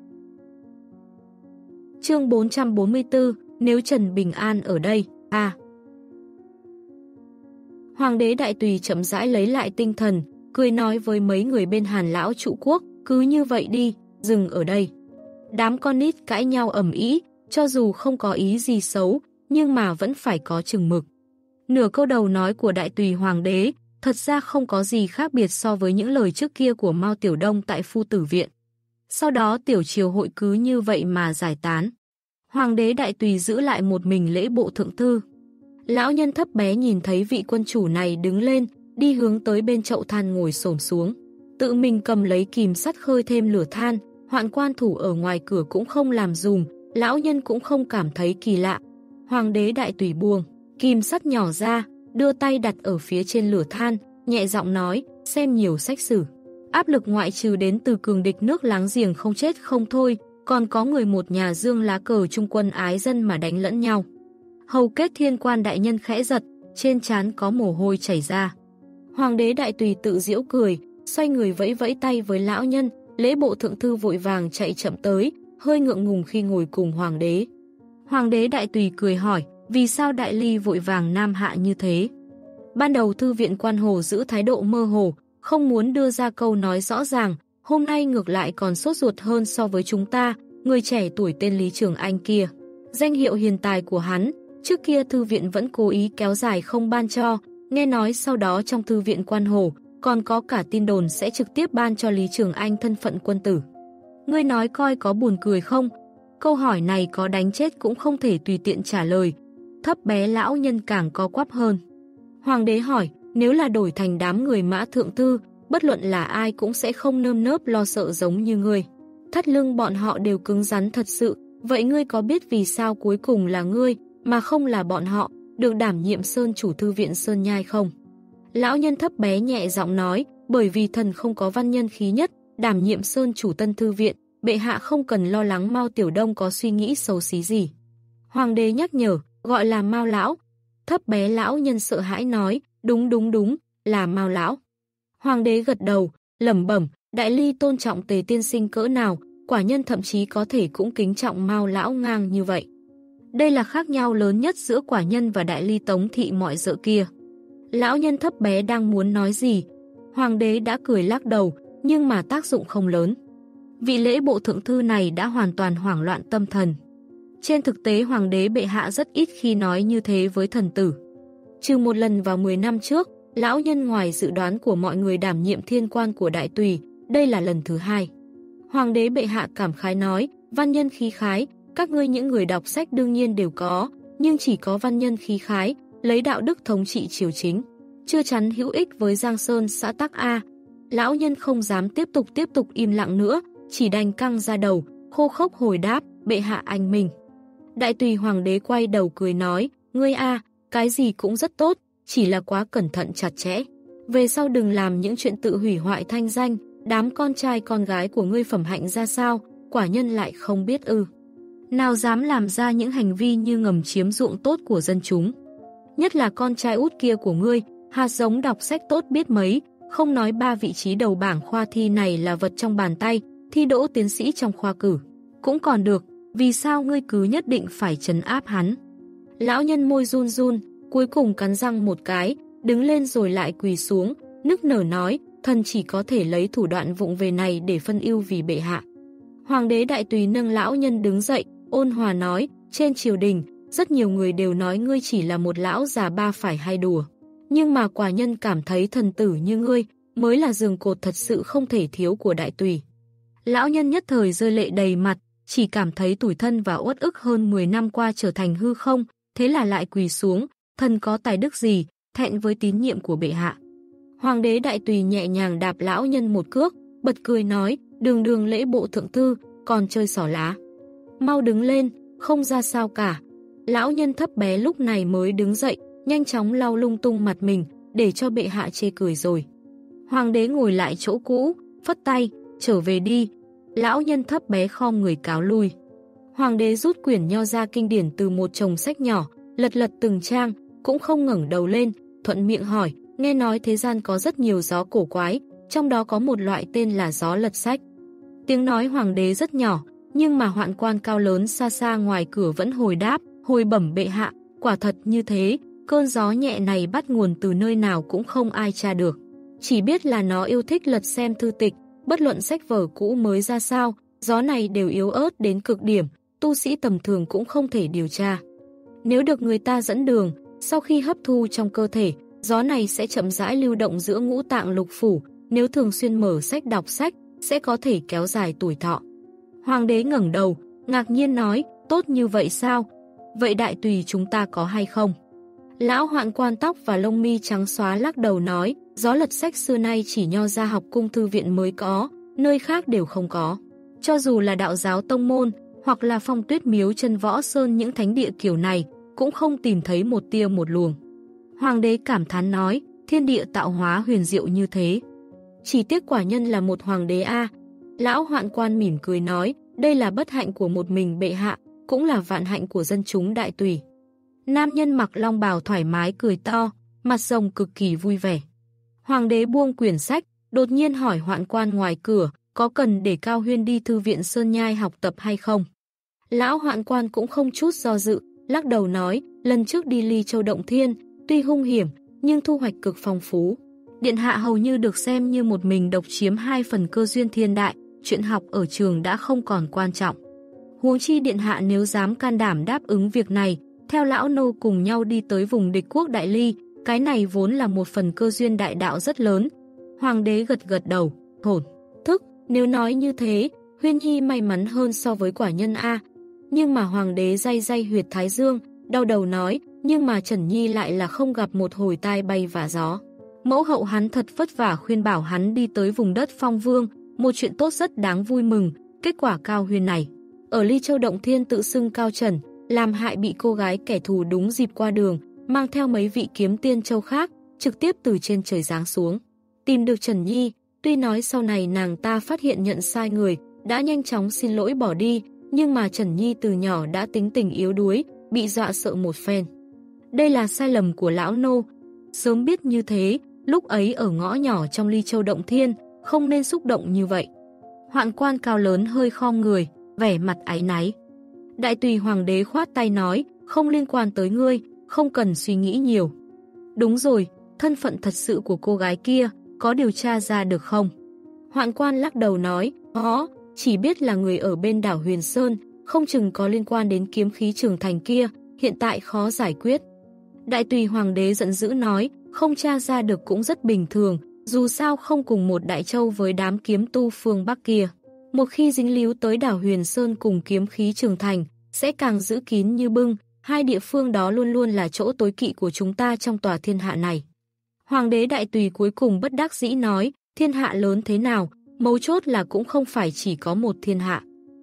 Chương 444, nếu Trần Bình An ở đây, Hoàng đế đại tùy chậm rãi lấy lại tinh thần, cười nói với mấy người bên Hàn lão trụ quốc, cứ như vậy đi, dừng ở đây. Đám con nít cãi nhau ầm ĩ, cho dù không có ý gì xấu, nhưng mà vẫn phải có chừng mực. Nửa câu đầu nói của đại tùy hoàng đế, thật ra không có gì khác biệt so với những lời trước kia của Mao Tiểu Đông tại Phu Tử Viện. Sau đó tiểu triều hội cứ như vậy mà giải tán. Hoàng đế đại tùy giữ lại một mình lễ bộ thượng thư. Lão nhân thấp bé nhìn thấy vị quân chủ này đứng lên, đi hướng tới bên chậu than ngồi xổm xuống. Tự mình cầm lấy kìm sắt khơi thêm lửa than, hoạn quan thủ ở ngoài cửa cũng không làm dùm, lão nhân cũng không cảm thấy kỳ lạ. Hoàng đế đại tùy buông kìm sắt nhỏ ra, đưa tay đặt ở phía trên lửa than, nhẹ giọng nói, xem nhiều sách sử. Áp lực ngoại trừ đến từ cường địch nước láng giềng không chết không thôi, còn có người một nhà dương lá cờ trung quân ái dân mà đánh lẫn nhau. Hầu kết thiên quan đại nhân khẽ giật, trên trán có mồ hôi chảy ra. Hoàng đế đại tùy tự giễu cười, xoay người vẫy vẫy tay với lão nhân, lễ bộ thượng thư vội vàng chạy chậm tới, hơi ngượng ngùng khi ngồi cùng hoàng đế. Hoàng đế đại tùy cười hỏi, vì sao đại ly vội vàng nam hạ như thế? Ban đầu thư viện quan hồ giữ thái độ mơ hồ, không muốn đưa ra câu nói rõ ràng, hôm nay ngược lại còn sốt ruột hơn so với chúng ta, người trẻ tuổi tên Lý Trường Anh kia. Danh hiệu hiền tài của hắn, trước kia thư viện vẫn cố ý kéo dài không ban cho, nghe nói sau đó trong thư viện quan hồ, còn có cả tin đồn sẽ trực tiếp ban cho Lý Trường Anh thân phận quân tử. Ngươi nói coi có buồn cười không? Câu hỏi này có đánh chết cũng không thể tùy tiện trả lời. Thấp bé lão nhân càng có quắp hơn. Hoàng đế hỏi, nếu là đổi thành đám người Mã thượng thư, bất luận là ai cũng sẽ không nơm nớp lo sợ giống như ngươi. Thắt lưng bọn họ đều cứng rắn thật sự, vậy ngươi có biết vì sao cuối cùng là ngươi, mà không là bọn họ, được đảm nhiệm Sơn chủ thư viện Sơn Nhai không? Lão nhân thấp bé nhẹ giọng nói, bởi vì thần không có văn nhân khí nhất, đảm nhiệm Sơn chủ tân thư viện, bệ hạ không cần lo lắng Mao Tiểu Đông có suy nghĩ xấu xí gì. Hoàng đế nhắc nhở, gọi là Mao lão. Thấp bé lão nhân sợ hãi nói, đúng, là Mao lão. Hoàng đế gật đầu, lẩm bẩm, đại ly tôn trọng Tề tiên sinh cỡ nào, quả nhân thậm chí có thể cũng kính trọng Mao lão ngang như vậy. Đây là khác nhau lớn nhất giữa quả nhân và đại ly Tống thị mọi dợ kia. Lão nhân thấp bé đang muốn nói gì, hoàng đế đã cười lắc đầu, nhưng mà tác dụng không lớn. Vị lễ bộ thượng thư này đã hoàn toàn hoảng loạn tâm thần. Trên thực tế hoàng đế bệ hạ rất ít khi nói như thế với thần tử. Trừ một lần vào 10 năm trước, lão nhân ngoài dự đoán của mọi người đảm nhiệm thiên quan của đại tùy, đây là lần thứ 2. Hoàng đế bệ hạ cảm khái nói, văn nhân khí khái, các ngươi những người đọc sách đương nhiên đều có, nhưng chỉ có văn nhân khí khái, lấy đạo đức thống trị triều chính, chưa chắn hữu ích với Giang Sơn xã Tắc A. Lão nhân không dám tiếp tục im lặng nữa, chỉ đành căng ra đầu, khô khốc hồi đáp, bệ hạ anh minh. Đại tùy hoàng đế quay đầu cười nói, ngươi a, cái gì cũng rất tốt, chỉ là quá cẩn thận chặt chẽ. Về sau đừng làm những chuyện tự hủy hoại thanh danh, đám con trai con gái của ngươi phẩm hạnh ra sao, quả nhân lại không biết ư. Nào dám làm ra những hành vi như ngầm chiếm ruộng tốt của dân chúng. Nhất là con trai út kia của ngươi, hạt giống đọc sách tốt biết mấy, không nói 3 vị trí đầu bảng khoa thi này là vật trong bàn tay, thi đỗ tiến sĩ trong khoa cử. Cũng còn được, vì sao ngươi cứ nhất định phải trấn áp hắn? Lão nhân môi run run, cuối cùng cắn răng một cái, đứng lên rồi lại quỳ xuống, nức nở nói, thần chỉ có thể lấy thủ đoạn vụng về này để phân ưu vì bệ hạ. Hoàng đế đại tùy nâng lão nhân đứng dậy, ôn hòa nói, trên triều đình, rất nhiều người đều nói ngươi chỉ là một lão già ba phải hay đùa. Nhưng mà quả nhân cảm thấy thần tử như ngươi mới là giường cột thật sự không thể thiếu của đại tùy. Lão nhân nhất thời rơi lệ đầy mặt, chỉ cảm thấy tủi thân và uất ức hơn 10 năm qua trở thành hư không, thế là lại quỳ xuống, thần có tài đức gì, thẹn với tín nhiệm của bệ hạ. Hoàng đế đại tùy nhẹ nhàng đạp lão nhân một cước, bật cười nói, đường lễ bộ thượng thư, còn chơi xỏ lá. Mau đứng lên, không ra sao cả. Lão nhân thấp bé lúc này mới đứng dậy, nhanh chóng lau lung tung mặt mình, để cho bệ hạ chê cười rồi. Hoàng đế ngồi lại chỗ cũ, phất tay, trở về đi. Lão nhân thấp bé khom người cáo lui. Hoàng đế rút quyển nho ra kinh điển từ một chồng sách nhỏ, lật từng trang, cũng không ngẩng đầu lên, thuận miệng hỏi, nghe nói thế gian có rất nhiều gió cổ quái, trong đó có một loại tên là gió lật sách. Tiếng nói hoàng đế rất nhỏ, nhưng mà hoạn quan cao lớn xa xa ngoài cửa vẫn hồi đáp, hồi bẩm bệ hạ, quả thật như thế, cơn gió nhẹ này bắt nguồn từ nơi nào cũng không ai tra được. Chỉ biết là nó yêu thích lật xem thư tịch, bất luận sách vở cũ mới ra sao, gió này đều yếu ớt đến cực điểm, tu sĩ tầm thường cũng không thể điều tra. Nếu được người ta dẫn đường, sau khi hấp thu trong cơ thể, gió này sẽ chậm rãi lưu động giữa ngũ tạng lục phủ, nếu thường xuyên mở sách đọc sách, sẽ có thể kéo dài tuổi thọ. Hoàng đế ngẩng đầu, ngạc nhiên nói, tốt như vậy sao? Vậy đại tùy chúng ta có hay không? Lão hoạn quan tóc và lông mi trắng xóa lắc đầu nói, gió lật sách xưa nay chỉ nho gia học cung thư viện mới có, nơi khác đều không có. Cho dù là đạo giáo tông môn, hoặc là Phong Tuyết miếu chân Võ Sơn những thánh địa kiểu này, cũng không tìm thấy một tia một luồng. Hoàng đế cảm thán nói, thiên địa tạo hóa huyền diệu như thế. Chỉ tiếc quả nhân là một hoàng đế a. Lão hoạn quan mỉm cười nói, đây là bất hạnh của một mình bệ hạ, cũng là vạn hạnh của dân chúng đại tùy. Nam nhân mặc long bào thoải mái cười to, mặt rồng cực kỳ vui vẻ. Hoàng đế buông quyển sách, đột nhiên hỏi hoạn quan ngoài cửa, có cần để Cao Huyên đi thư viện Sơn Nhai học tập hay không? Lão hoạn quan cũng không chút do dự, lắc đầu nói, lần trước đi Ly Châu Động Thiên, tuy hung hiểm, nhưng thu hoạch cực phong phú. Điện hạ hầu như được xem như một mình độc chiếm 2 phần cơ duyên thiên đại, chuyện học ở trường đã không còn quan trọng. Huống chi điện hạ nếu dám can đảm đáp ứng việc này, theo lão nô cùng nhau đi tới vùng địch quốc Đại Ly, cái này vốn là một phần cơ duyên đại đạo rất lớn. Hoàng đế gật đầu, thổn thức, nếu nói như thế, Huyên Nhi may mắn hơn so với quả nhân A. Nhưng mà hoàng đế day huyệt thái dương, đau đầu nói, nhưng mà Trần Nhi lại là không gặp một hồi tai bay vả gió. Mẫu hậu hắn thật vất vả khuyên bảo hắn đi tới vùng đất Phong Vương, một chuyện tốt rất đáng vui mừng, kết quả Cao Huyên này. Ở Ly Châu Động Thiên tự xưng Cao Trần, làm hại bị cô gái kẻ thù đúng dịp qua đường, mang theo mấy vị kiếm tiên châu khác, trực tiếp từ trên trời giáng xuống. Tìm được Trần Nhi, tuy nói sau này nàng ta phát hiện nhận sai người, đã nhanh chóng xin lỗi bỏ đi, nhưng mà Trần Nhi từ nhỏ đã tính tình yếu đuối, bị dọa sợ một phen. Đây là sai lầm của lão nô. Sớm biết như thế, lúc ấy ở ngõ nhỏ trong Ly Châu Động Thiên, không nên xúc động như vậy. Hoạn quan cao lớn hơi khom người, vẻ mặt áy náy. Đại tùy hoàng đế khoát tay nói, không liên quan tới ngươi, không cần suy nghĩ nhiều. Đúng rồi, thân phận thật sự của cô gái kia, có điều tra ra được không? Hoạn quan lắc đầu nói, có, chỉ biết là người ở bên đảo Huyền Sơn, không chừng có liên quan đến kiếm khí Trường Thành kia, hiện tại khó giải quyết. Đại tùy hoàng đế giận dữ nói, không tra ra được cũng rất bình thường, dù sao không cùng một đại châu với đám kiếm tu phương Bắc kia. Một khi dính líu tới đảo Huyền Sơn cùng kiếm khí Trường Thành, sẽ càng giữ kín như bưng, hai địa phương đó luôn luôn là chỗ tối kỵ của chúng ta trong tòa thiên hạ này. Hoàng đế đại tùy cuối cùng bất đắc dĩ nói, thiên hạ lớn thế nào, mấu chốt là cũng không phải chỉ có một thiên hạ.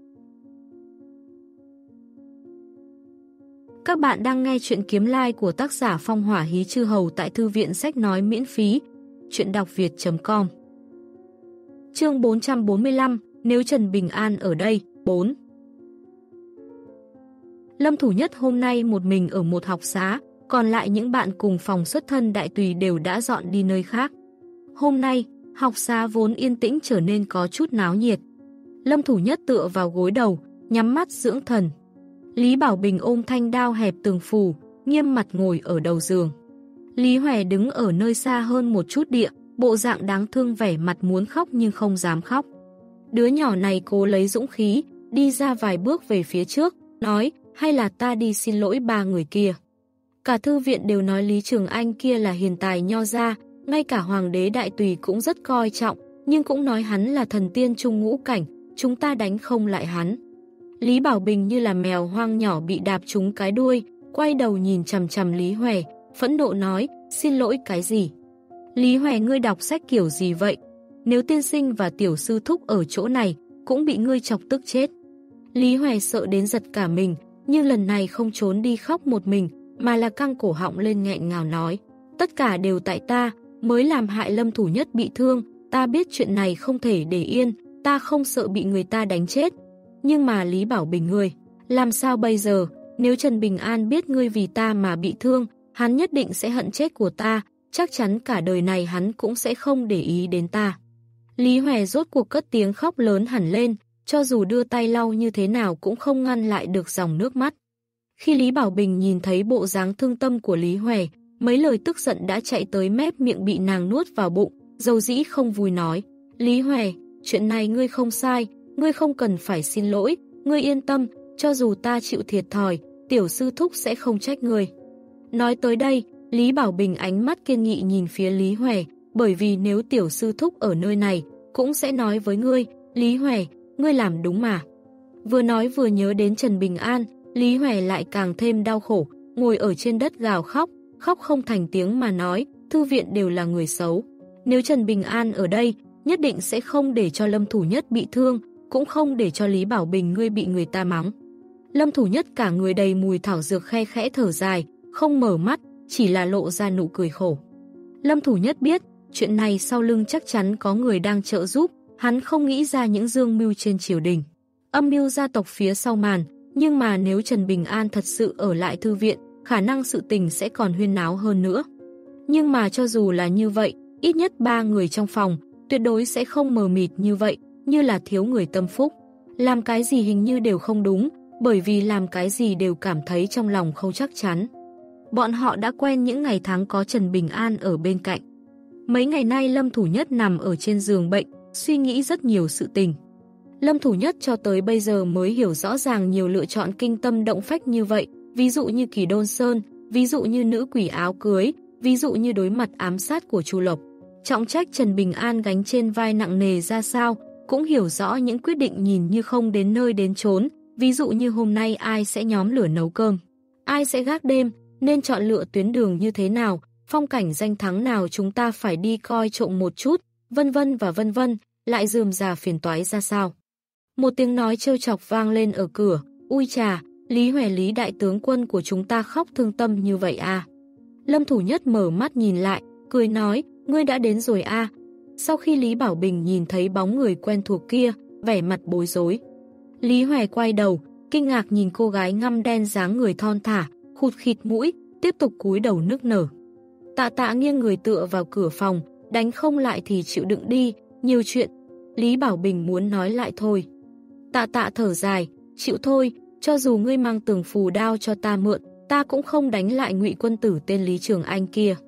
Các bạn đang nghe chuyện Kiếm Lai của tác giả Phong Hỏa Hí Chư Hầu tại thư viện sách nói miễn phí, chuyện đọc việt.com. Chương 445, nếu Trần Bình An ở đây, 4. Lâm Thủ Nhất hôm nay một mình ở một học xá, còn lại những bạn cùng phòng xuất thân đại tùy đều đã dọn đi nơi khác. Hôm nay, học xá vốn yên tĩnh trở nên có chút náo nhiệt. Lâm Thủ Nhất tựa vào gối đầu, nhắm mắt dưỡng thần. Lý Bảo Bình ôm thanh đao hẹp tường phù, nghiêm mặt ngồi ở đầu giường. Lý Hòe đứng ở nơi xa hơn một chút địa, bộ dạng đáng thương vẻ mặt muốn khóc nhưng không dám khóc. Đứa nhỏ này cố lấy dũng khí, đi ra vài bước về phía trước, nói, hay là ta đi xin lỗi ba người kia. Cả thư viện đều nói Lý Trường Anh kia là hiền tài nho gia, ngay cả hoàng đế đại tùy cũng rất coi trọng, nhưng cũng nói hắn là thần tiên trung ngũ cảnh, chúng ta đánh không lại hắn. Lý Bảo Bình như là mèo hoang nhỏ bị đạp trúng cái đuôi, quay đầu nhìn chằm chằm Lý Hòe, phẫn nộ nói, xin lỗi cái gì? Lý Hòe, ngươi đọc sách kiểu gì vậy? Nếu tiên sinh và tiểu sư thúc ở chỗ này, cũng bị ngươi chọc tức chết. Lý Hòe sợ đến giật cả mình, nhưng lần này không trốn đi khóc một mình, mà là căng cổ họng lên nghẹn ngào nói, tất cả đều tại ta, mới làm hại Lâm Thủ Nhất bị thương, ta biết chuyện này không thể để yên, ta không sợ bị người ta đánh chết. Nhưng mà Lý Bảo Bình ngươi, làm sao bây giờ, nếu Trần Bình An biết ngươi vì ta mà bị thương, hắn nhất định sẽ hận chết của ta, chắc chắn cả đời này hắn cũng sẽ không để ý đến ta. Lý Hòe rốt cuộc cất tiếng khóc lớn hẳn lên, cho dù đưa tay lau như thế nào cũng không ngăn lại được dòng nước mắt. Khi Lý Bảo Bình nhìn thấy bộ dáng thương tâm của Lý Hòe, mấy lời tức giận đã chạy tới mép miệng bị nàng nuốt vào bụng, dầu dĩ không vui nói, Lý Hòe, chuyện này ngươi không sai, ngươi không cần phải xin lỗi, ngươi yên tâm, cho dù ta chịu thiệt thòi, tiểu sư thúc sẽ không trách ngươi. Nói tới đây, Lý Bảo Bình ánh mắt kiên nghị nhìn phía Lý Hòe, bởi vì nếu tiểu sư thúc ở nơi này, cũng sẽ nói với ngươi, Lý Hòe, ngươi làm đúng mà. Vừa nói vừa nhớ đến Trần Bình An, Lý Hòe lại càng thêm đau khổ, ngồi ở trên đất gào khóc, khóc không thành tiếng mà nói, thư viện đều là người xấu. Nếu Trần Bình An ở đây, nhất định sẽ không để cho Lâm Thủ Nhất bị thương, cũng không để cho Lý Bảo Bình ngươi bị người ta mắng. Lâm Thủ Nhất cả người đầy mùi thảo dược khe khẽ thở dài, không mở mắt, chỉ là lộ ra nụ cười khổ. Lâm Thủ Nhất biết, chuyện này sau lưng chắc chắn có người đang trợ giúp, hắn không nghĩ ra những dương mưu trên triều đình, âm mưu gia tộc phía sau màn, nhưng mà nếu Trần Bình An thật sự ở lại thư viện, khả năng sự tình sẽ còn huyên náo hơn nữa. Nhưng mà cho dù là như vậy, ít nhất 3 người trong phòng, tuyệt đối sẽ không mờ mịt như vậy, như là thiếu người tâm phúc. Làm cái gì hình như đều không đúng, bởi vì làm cái gì đều cảm thấy trong lòng không chắc chắn. Bọn họ đã quen những ngày tháng có Trần Bình An ở bên cạnh. Mấy ngày nay Lâm Thủ Nhất nằm ở trên giường bệnh, suy nghĩ rất nhiều sự tình. Lâm Thủ Nhất cho tới bây giờ mới hiểu rõ ràng nhiều lựa chọn kinh tâm động phách như vậy, ví dụ như Kỳ Đôn Sơn, ví dụ như nữ quỷ áo cưới, ví dụ như đối mặt ám sát của Chu Lộc. Trọng trách Trần Bình An gánh trên vai nặng nề ra sao, cũng hiểu rõ những quyết định nhìn như không đến nơi đến chốn, ví dụ như hôm nay ai sẽ nhóm lửa nấu cơm, ai sẽ gác đêm, nên chọn lựa tuyến đường như thế nào, phong cảnh danh thắng nào chúng ta phải đi coi trộm một chút, vân vân và vân vân, lại rườm rà phiền toái ra sao. Một tiếng nói trêu chọc vang lên ở cửa, ui chà, Lý Hòe, Lý đại tướng quân của chúng ta khóc thương tâm như vậy à. Lâm Thủ Nhất mở mắt nhìn lại, cười nói, ngươi đã đến rồi à. Sau khi Lý Bảo Bình nhìn thấy bóng người quen thuộc kia, vẻ mặt bối rối. Lý Hòe quay đầu, kinh ngạc nhìn cô gái ngăm đen dáng người thon thả, khụt khịt mũi, tiếp tục cúi đầu nức nở. Tạ Tạ nghiêng người tựa vào cửa phòng, đánh không lại thì chịu đựng đi, nhiều chuyện. Lý Bảo Bình muốn nói lại thôi. Tạ Tạ thở dài, chịu thôi, cho dù ngươi mang tường phù đao cho ta mượn, ta cũng không đánh lại Ngụy quân tử tên Lý Trường Anh kia.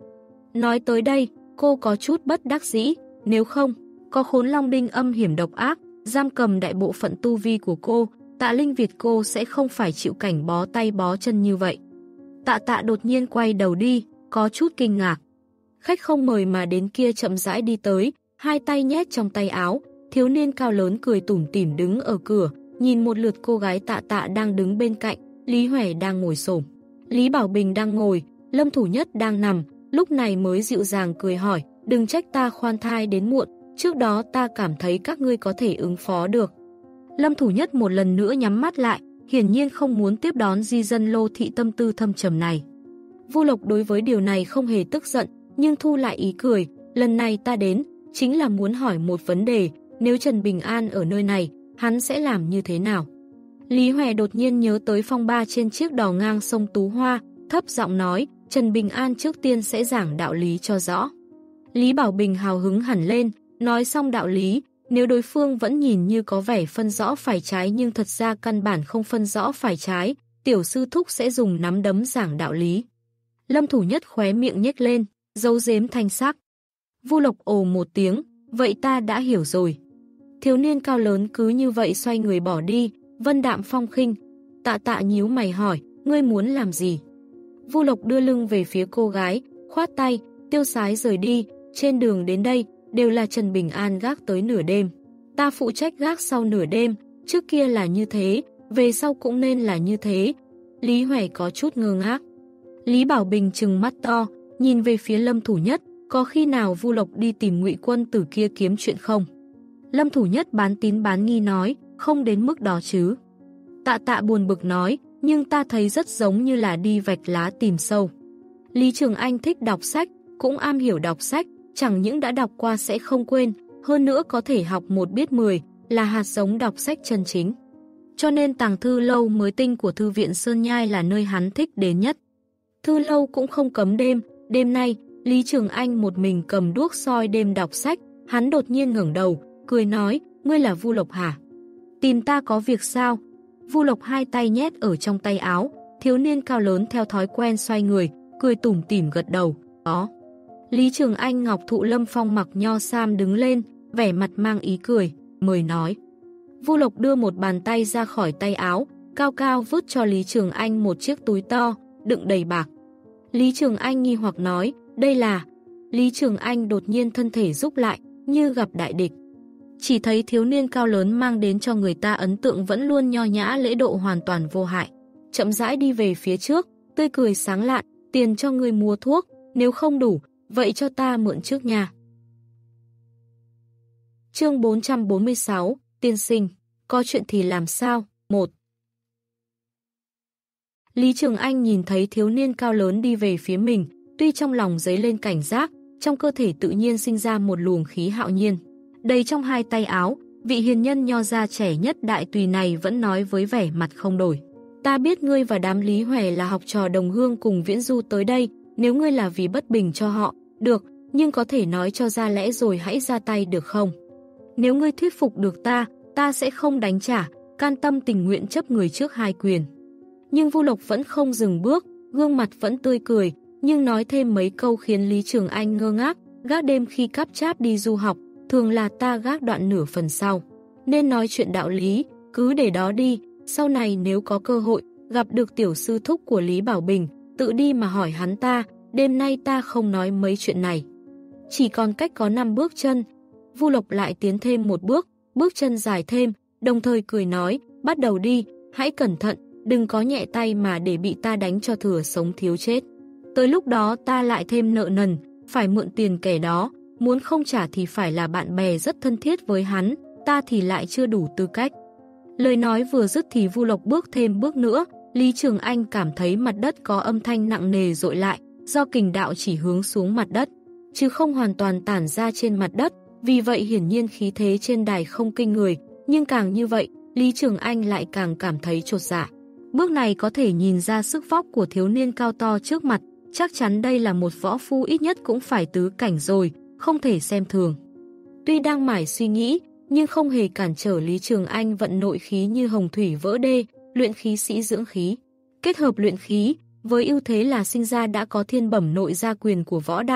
Nói tới đây, cô có chút bất đắc dĩ, nếu không, có Khốn Long Đinh âm hiểm độc ác, giam cầm đại bộ phận tu vi của cô, Tạ Linh Việt cô sẽ không phải chịu cảnh bó tay bó chân như vậy. Tạ Tạ đột nhiên quay đầu đi, có chút kinh ngạc. Khách không mời mà đến kia chậm rãi đi tới, hai tay nhét trong tay áo, thiếu niên cao lớn cười tủm tỉm đứng ở cửa, nhìn một lượt cô gái Tạ Tạ đang đứng bên cạnh, Lý Huệ đang ngồi xổm, Lý Bảo Bình đang ngồi, Lâm Thủ Nhất đang nằm, lúc này mới dịu dàng cười hỏi, đừng trách ta khoan thai đến muộn, trước đó ta cảm thấy các ngươi có thể ứng phó được. Lâm Thủ Nhất một lần nữa nhắm mắt lại, hiển nhiên không muốn tiếp đón di dân Lô thị tâm tư thâm trầm này. Vu Lộc đối với điều này không hề tức giận, nhưng thu lại ý cười, lần này ta đến, chính là muốn hỏi một vấn đề, nếu Trần Bình An ở nơi này, hắn sẽ làm như thế nào? Lý Huệ đột nhiên nhớ tới phong ba trên chiếc đò ngang sông Tú Hoa, thấp giọng nói, Trần Bình An trước tiên sẽ giảng đạo lý cho rõ. Lý Bảo Bình hào hứng hẳn lên, nói xong đạo lý, nếu đối phương vẫn nhìn như có vẻ phân rõ phải trái nhưng thật ra căn bản không phân rõ phải trái, tiểu sư thúc sẽ dùng nắm đấm giảng đạo lý. Lâm Thủ Nhất khóe miệng nhếch lên, giấu giếm thanh sắc. Vu Lộc ồ một tiếng, vậy ta đã hiểu rồi. Thiếu niên cao lớn cứ như vậy xoay người bỏ đi, vân đạm phong khinh. Tạ Tạ nhíu mày hỏi, ngươi muốn làm gì? Vu Lộc đưa lưng về phía cô gái, khoát tay, tiêu sái rời đi, trên đường đến đây, đều là Trần Bình An gác tới nửa đêm. Ta phụ trách gác sau nửa đêm, trước kia là như thế, về sau cũng nên là như thế. Lý Huệ có chút ngơ ngác. Lý Bảo Bình trừng mắt to, nhìn về phía Lâm Thủ Nhất, có khi nào Vu Lộc đi tìm Ngụy Quân Tử kia kiếm chuyện không? Lâm Thủ Nhất bán tín bán nghi nói, không đến mức đó chứ. Tạ Tạ buồn bực nói, nhưng ta thấy rất giống như là đi vạch lá tìm sâu. Lý Trường Anh thích đọc sách, cũng am hiểu đọc sách, chẳng những đã đọc qua sẽ không quên, hơn nữa có thể học một biết 10, là hạt giống đọc sách chân chính. Cho nên tàng thư lâu mới tinh của Thư viện Sơn Nhai là nơi hắn thích đến nhất. Thư lâu cũng không cấm đêm, đêm nay, Lý Trường Anh một mình cầm đuốc soi đêm đọc sách, hắn đột nhiên ngẩng đầu, cười nói, ngươi là Vu Lộc hả? Tìm ta có việc sao? Vu Lộc hai tay nhét ở trong tay áo, thiếu niên cao lớn theo thói quen xoay người, cười tủm tỉm gật đầu, đó. Lý Trường Anh ngọc thụ lâm phong mặc nho sam đứng lên, vẻ mặt mang ý cười, mời nói. Vu Lộc đưa một bàn tay ra khỏi tay áo, cao cao vứt cho Lý Trường Anh một chiếc túi to, đựng đầy bạc. Lý Trường Anh nghi hoặc nói, đây là... Lý Trường Anh đột nhiên thân thể rúc lại, như gặp đại địch. Chỉ thấy thiếu niên cao lớn mang đến cho người ta ấn tượng vẫn luôn nho nhã lễ độ hoàn toàn vô hại. Chậm rãi đi về phía trước, tươi cười sáng lạn, tiền cho người mua thuốc, nếu không đủ, vậy cho ta mượn trước nha. Chương 446, tiên sinh, có chuyện thì làm sao? 1. Lý Trường Anh nhìn thấy thiếu niên cao lớn đi về phía mình, tuy trong lòng dấy lên cảnh giác, trong cơ thể tự nhiên sinh ra một luồng khí hạo nhiên. Đầy trong hai tay áo, vị hiền nhân nho gia trẻ nhất đại tùy này vẫn nói với vẻ mặt không đổi. Ta biết ngươi và đám Lý Huệ là học trò đồng hương cùng Viễn Du tới đây, nếu ngươi là vì bất bình cho họ, được, nhưng có thể nói cho ra lẽ rồi hãy ra tay được không? Nếu ngươi thuyết phục được ta sẽ không đánh trả, can tâm tình nguyện chấp người trước hai quyền. Nhưng Vu Lộc vẫn không dừng bước, gương mặt vẫn tươi cười, nhưng nói thêm mấy câu khiến Lý Trường Anh ngơ ngác, gác đêm khi cắp cháp đi du học, thường là ta gác đoạn nửa phần sau. Nên nói chuyện đạo lý, cứ để đó đi, sau này nếu có cơ hội, gặp được tiểu sư thúc của Lý Bảo Bình, tự đi mà hỏi hắn ta, đêm nay ta không nói mấy chuyện này. Chỉ còn cách có 5 bước chân, Vu Lộc lại tiến thêm một bước chân dài thêm, đồng thời cười nói, bắt đầu đi, hãy cẩn thận, đừng có nhẹ tay mà để bị ta đánh cho thừa sống thiếu chết. Tới lúc đó ta lại thêm nợ nần, phải mượn tiền kẻ đó, muốn không trả thì phải là bạn bè rất thân thiết với hắn, ta thì lại chưa đủ tư cách. Lời nói vừa dứt thì Vu Lộc bước thêm bước nữa, Lý Trường Anh cảm thấy mặt đất có âm thanh nặng nề dội lại, do kình đạo chỉ hướng xuống mặt đất, chứ không hoàn toàn tản ra trên mặt đất, vì vậy hiển nhiên khí thế trên đài không kinh người, nhưng càng như vậy, Lý Trường Anh lại càng cảm thấy chột dạ. Bước này có thể nhìn ra sức vóc của thiếu niên cao to trước mặt, chắc chắn đây là một võ phu ít nhất cũng phải tứ cảnh rồi, không thể xem thường. Tuy đang mải suy nghĩ, nhưng không hề cản trở Lý Trường Anh vận nội khí như hồng thủy vỡ đê, luyện khí sĩ dưỡng khí. Kết hợp luyện khí, với ưu thế là sinh ra đã có thiên bẩm nội gia quyền của võ đạo,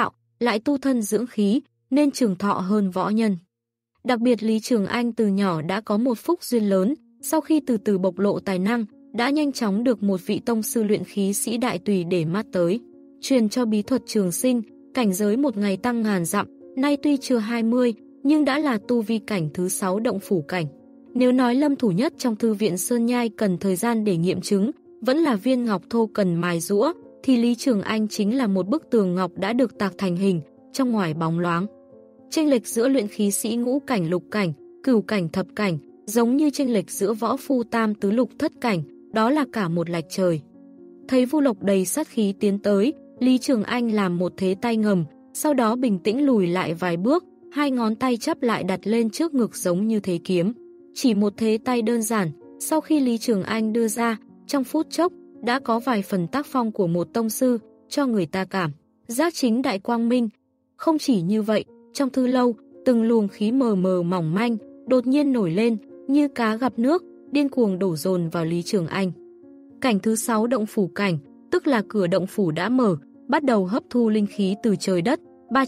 lại tu thân dưỡng khí, nên trường thọ hơn võ nhân. Đặc biệt Lý Trường Anh từ nhỏ đã có một phúc duyên lớn, sau khi từ từ bộc lộ tài năng, đã nhanh chóng được một vị tông sư luyện khí sĩ đại tùy để mắt tới. Truyền cho bí thuật trường sinh, cảnh giới một ngày tăng ngàn dặm, nay tuy chưa 20, nhưng đã là tu vi cảnh thứ 6 động phủ cảnh. Nếu nói lâm thủ nhất trong thư viện Sơn Nhai cần thời gian để nghiệm chứng, vẫn là viên ngọc thô cần mài giũa, thì Lý Trường Anh chính là một bức tường ngọc đã được tạc thành hình, trong ngoài bóng loáng. Chênh lệch giữa luyện khí sĩ ngũ cảnh lục cảnh, cửu cảnh thập cảnh, giống như chênh lệch giữa võ phu tam tứ lục thất cảnh, đó là cả một lệch trời. Thấy Vu Lộc đầy sát khí tiến tới, Lý Trường Anh làm một thế tay ngầm, sau đó bình tĩnh lùi lại vài bước, hai ngón tay chắp lại đặt lên trước ngực giống như thế kiếm. Chỉ một thế tay đơn giản, sau khi Lý Trường Anh đưa ra, trong phút chốc, đã có vài phần tác phong của một tông sư, cho người ta cảm giác chính đại quang minh. Không chỉ như vậy, trong thư lâu, từng luồng khí mờ mờ mỏng manh, đột nhiên nổi lên, như cá gặp nước, điên cuồng đổ dồn vào Lý Trường Anh. Cảnh thứ 6 động phủ cảnh, tức là cửa động phủ đã mở, bắt đầu hấp thu linh khí từ trời đất,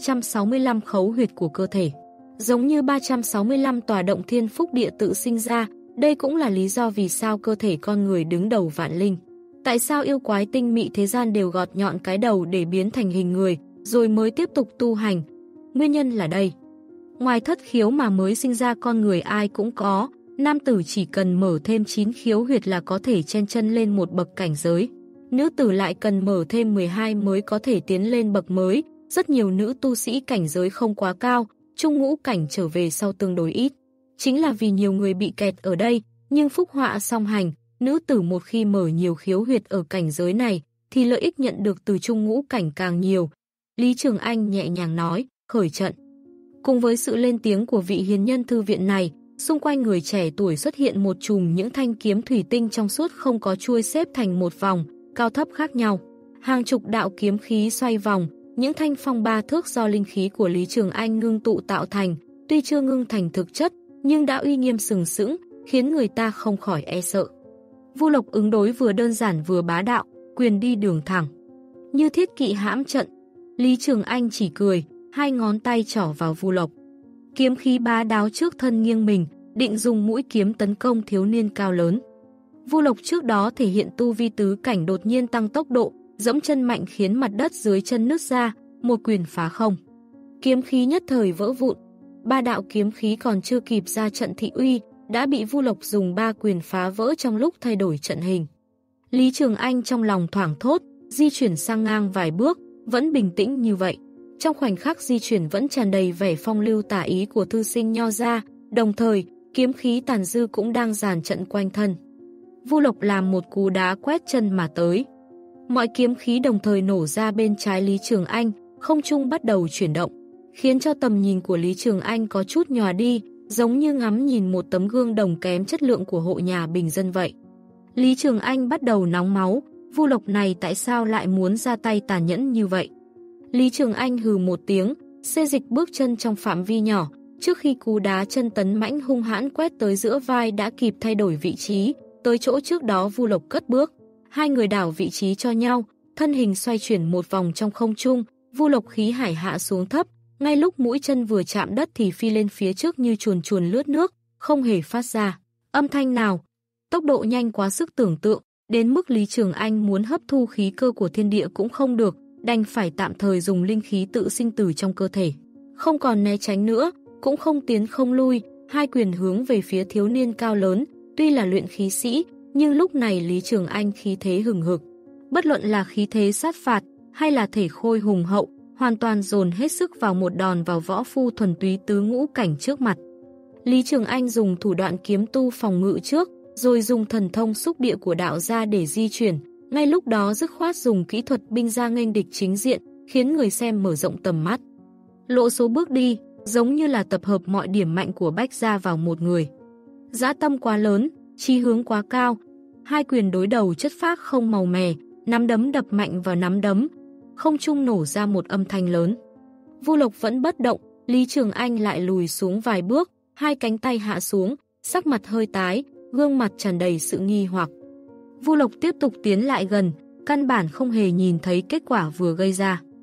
365 khấu huyệt của cơ thể. Giống như 365 tòa động thiên phúc địa tự sinh ra, đây cũng là lý do vì sao cơ thể con người đứng đầu vạn linh. Tại sao yêu quái tinh mị thế gian đều gọt nhọn cái đầu để biến thành hình người, rồi mới tiếp tục tu hành? Nguyên nhân là đây. Ngoài thất khiếu mà mới sinh ra con người ai cũng có, nam tử chỉ cần mở thêm 9 khiếu huyệt là có thể chen chân lên một bậc cảnh giới. Nữ tử lại cần mở thêm 12 mới có thể tiến lên bậc mới. Rất nhiều nữ tu sĩ cảnh giới không quá cao, trung ngũ cảnh trở về sau tương đối ít. Chính là vì nhiều người bị kẹt ở đây, nhưng phúc họa song hành, nữ tử một khi mở nhiều khiếu huyệt ở cảnh giới này, thì lợi ích nhận được từ trung ngũ cảnh càng nhiều. Lý Trường Anh nhẹ nhàng nói, khởi trận. Cùng với sự lên tiếng của vị hiền nhân thư viện này, xung quanh người trẻ tuổi xuất hiện một chùm những thanh kiếm thủy tinh trong suốt không có chuôi xếp thành một vòng, cao thấp khác nhau. Hàng chục đạo kiếm khí xoay vòng, những thanh phong 3 thước do linh khí của Lý Trường Anh ngưng tụ tạo thành, tuy chưa ngưng thành thực chất, nhưng đã uy nghiêm sừng sững, khiến người ta không khỏi e sợ. Vu Lộc ứng đối vừa đơn giản vừa bá đạo, quyền đi đường thẳng. Như thiết kỵ hãm trận, Lý Trường Anh chỉ cười, hai ngón tay trỏ vào Vu Lộc. Kiếm khí bá đáo trước thân nghiêng mình, định dùng mũi kiếm tấn công thiếu niên cao lớn. Vu Lộc trước đó thể hiện tu vi tứ cảnh đột nhiên tăng tốc độ, dẫm chân mạnh khiến mặt đất dưới chân nứt ra, một quyền phá không. Kiếm khí nhất thời vỡ vụn, 3 đạo kiếm khí còn chưa kịp ra trận thị uy, đã bị Vu Lộc dùng 3 quyền phá vỡ trong lúc thay đổi trận hình. Lý Trường Anh trong lòng thoảng thốt, di chuyển sang ngang vài bước, vẫn bình tĩnh như vậy. Trong khoảnh khắc di chuyển vẫn tràn đầy vẻ phong lưu tả ý của thư sinh nho gia, đồng thời, kiếm khí tàn dư cũng đang dàn trận quanh thân. Vu Lộc làm một cú đá quét chân mà tới. Mọi kiếm khí đồng thời nổ ra bên trái Lý Trường Anh, không trung bắt đầu chuyển động, khiến cho tầm nhìn của Lý Trường Anh có chút nhòa đi, giống như ngắm nhìn một tấm gương đồng kém chất lượng của hộ nhà bình dân vậy. Lý Trường Anh bắt đầu nóng máu, Vu Lộc này tại sao lại muốn ra tay tàn nhẫn như vậy? Lý Trường Anh hừ một tiếng, xê dịch bước chân trong phạm vi nhỏ, trước khi cú đá chân tấn mãnh hung hãn quét tới giữa vai đã kịp thay đổi vị trí, tới chỗ trước đó Vu Lộc cất bước. Hai người đảo vị trí cho nhau, thân hình xoay chuyển một vòng trong không trung, Vu Lộc khí hải hạ xuống thấp, ngay lúc mũi chân vừa chạm đất thì phi lên phía trước như chuồn chuồn lướt nước, không hề phát ra âm thanh nào. Tốc độ nhanh quá sức tưởng tượng, đến mức Lý Trường Anh muốn hấp thu khí cơ của thiên địa cũng không được, đành phải tạm thời dùng linh khí tự sinh từ trong cơ thể. Không còn né tránh nữa, cũng không tiến không lui, hai quyền hướng về phía thiếu niên cao lớn, tuy là luyện khí sĩ, nhưng lúc này Lý Trường Anh khí thế hừng hực. Bất luận là khí thế sát phạt, hay là thể khôi hùng hậu, hoàn toàn dồn hết sức vào một đòn vào võ phu thuần túy tứ ngũ cảnh trước mặt. Lý Trường Anh dùng thủ đoạn kiếm tu phòng ngự trước, rồi dùng thần thông xúc địa của đạo gia để di chuyển, ngay lúc đó dứt khoát dùng kỹ thuật binh ra nghênh địch chính diện, khiến người xem mở rộng tầm mắt. Lộ số bước đi, giống như là tập hợp mọi điểm mạnh của Bách gia vào một người. Dã tâm quá lớn, chí hướng quá cao, hai quyền đối đầu chất phác không màu mè, nắm đấm đập mạnh vào nắm đấm, không trung nổ ra một âm thanh lớn. Vu Lộc vẫn bất động, Lý Trường Anh lại lùi xuống vài bước, hai cánh tay hạ xuống, sắc mặt hơi tái, gương mặt tràn đầy sự nghi hoặc. Vu Lộc tiếp tục tiến lại gần, căn bản không hề nhìn thấy kết quả vừa gây ra.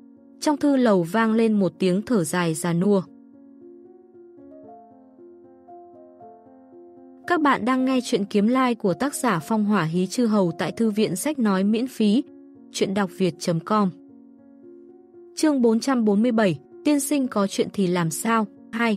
Trong thư lầu vang lên một tiếng thở dài già nua. Các bạn đang nghe chuyện Kiếm Lai của tác giả Phong Hỏa Hí Chư Hầu tại thư viện sách nói miễn phí, chuyện đọc việt.com. Chương 447, tiên sinh có chuyện thì làm sao? 2.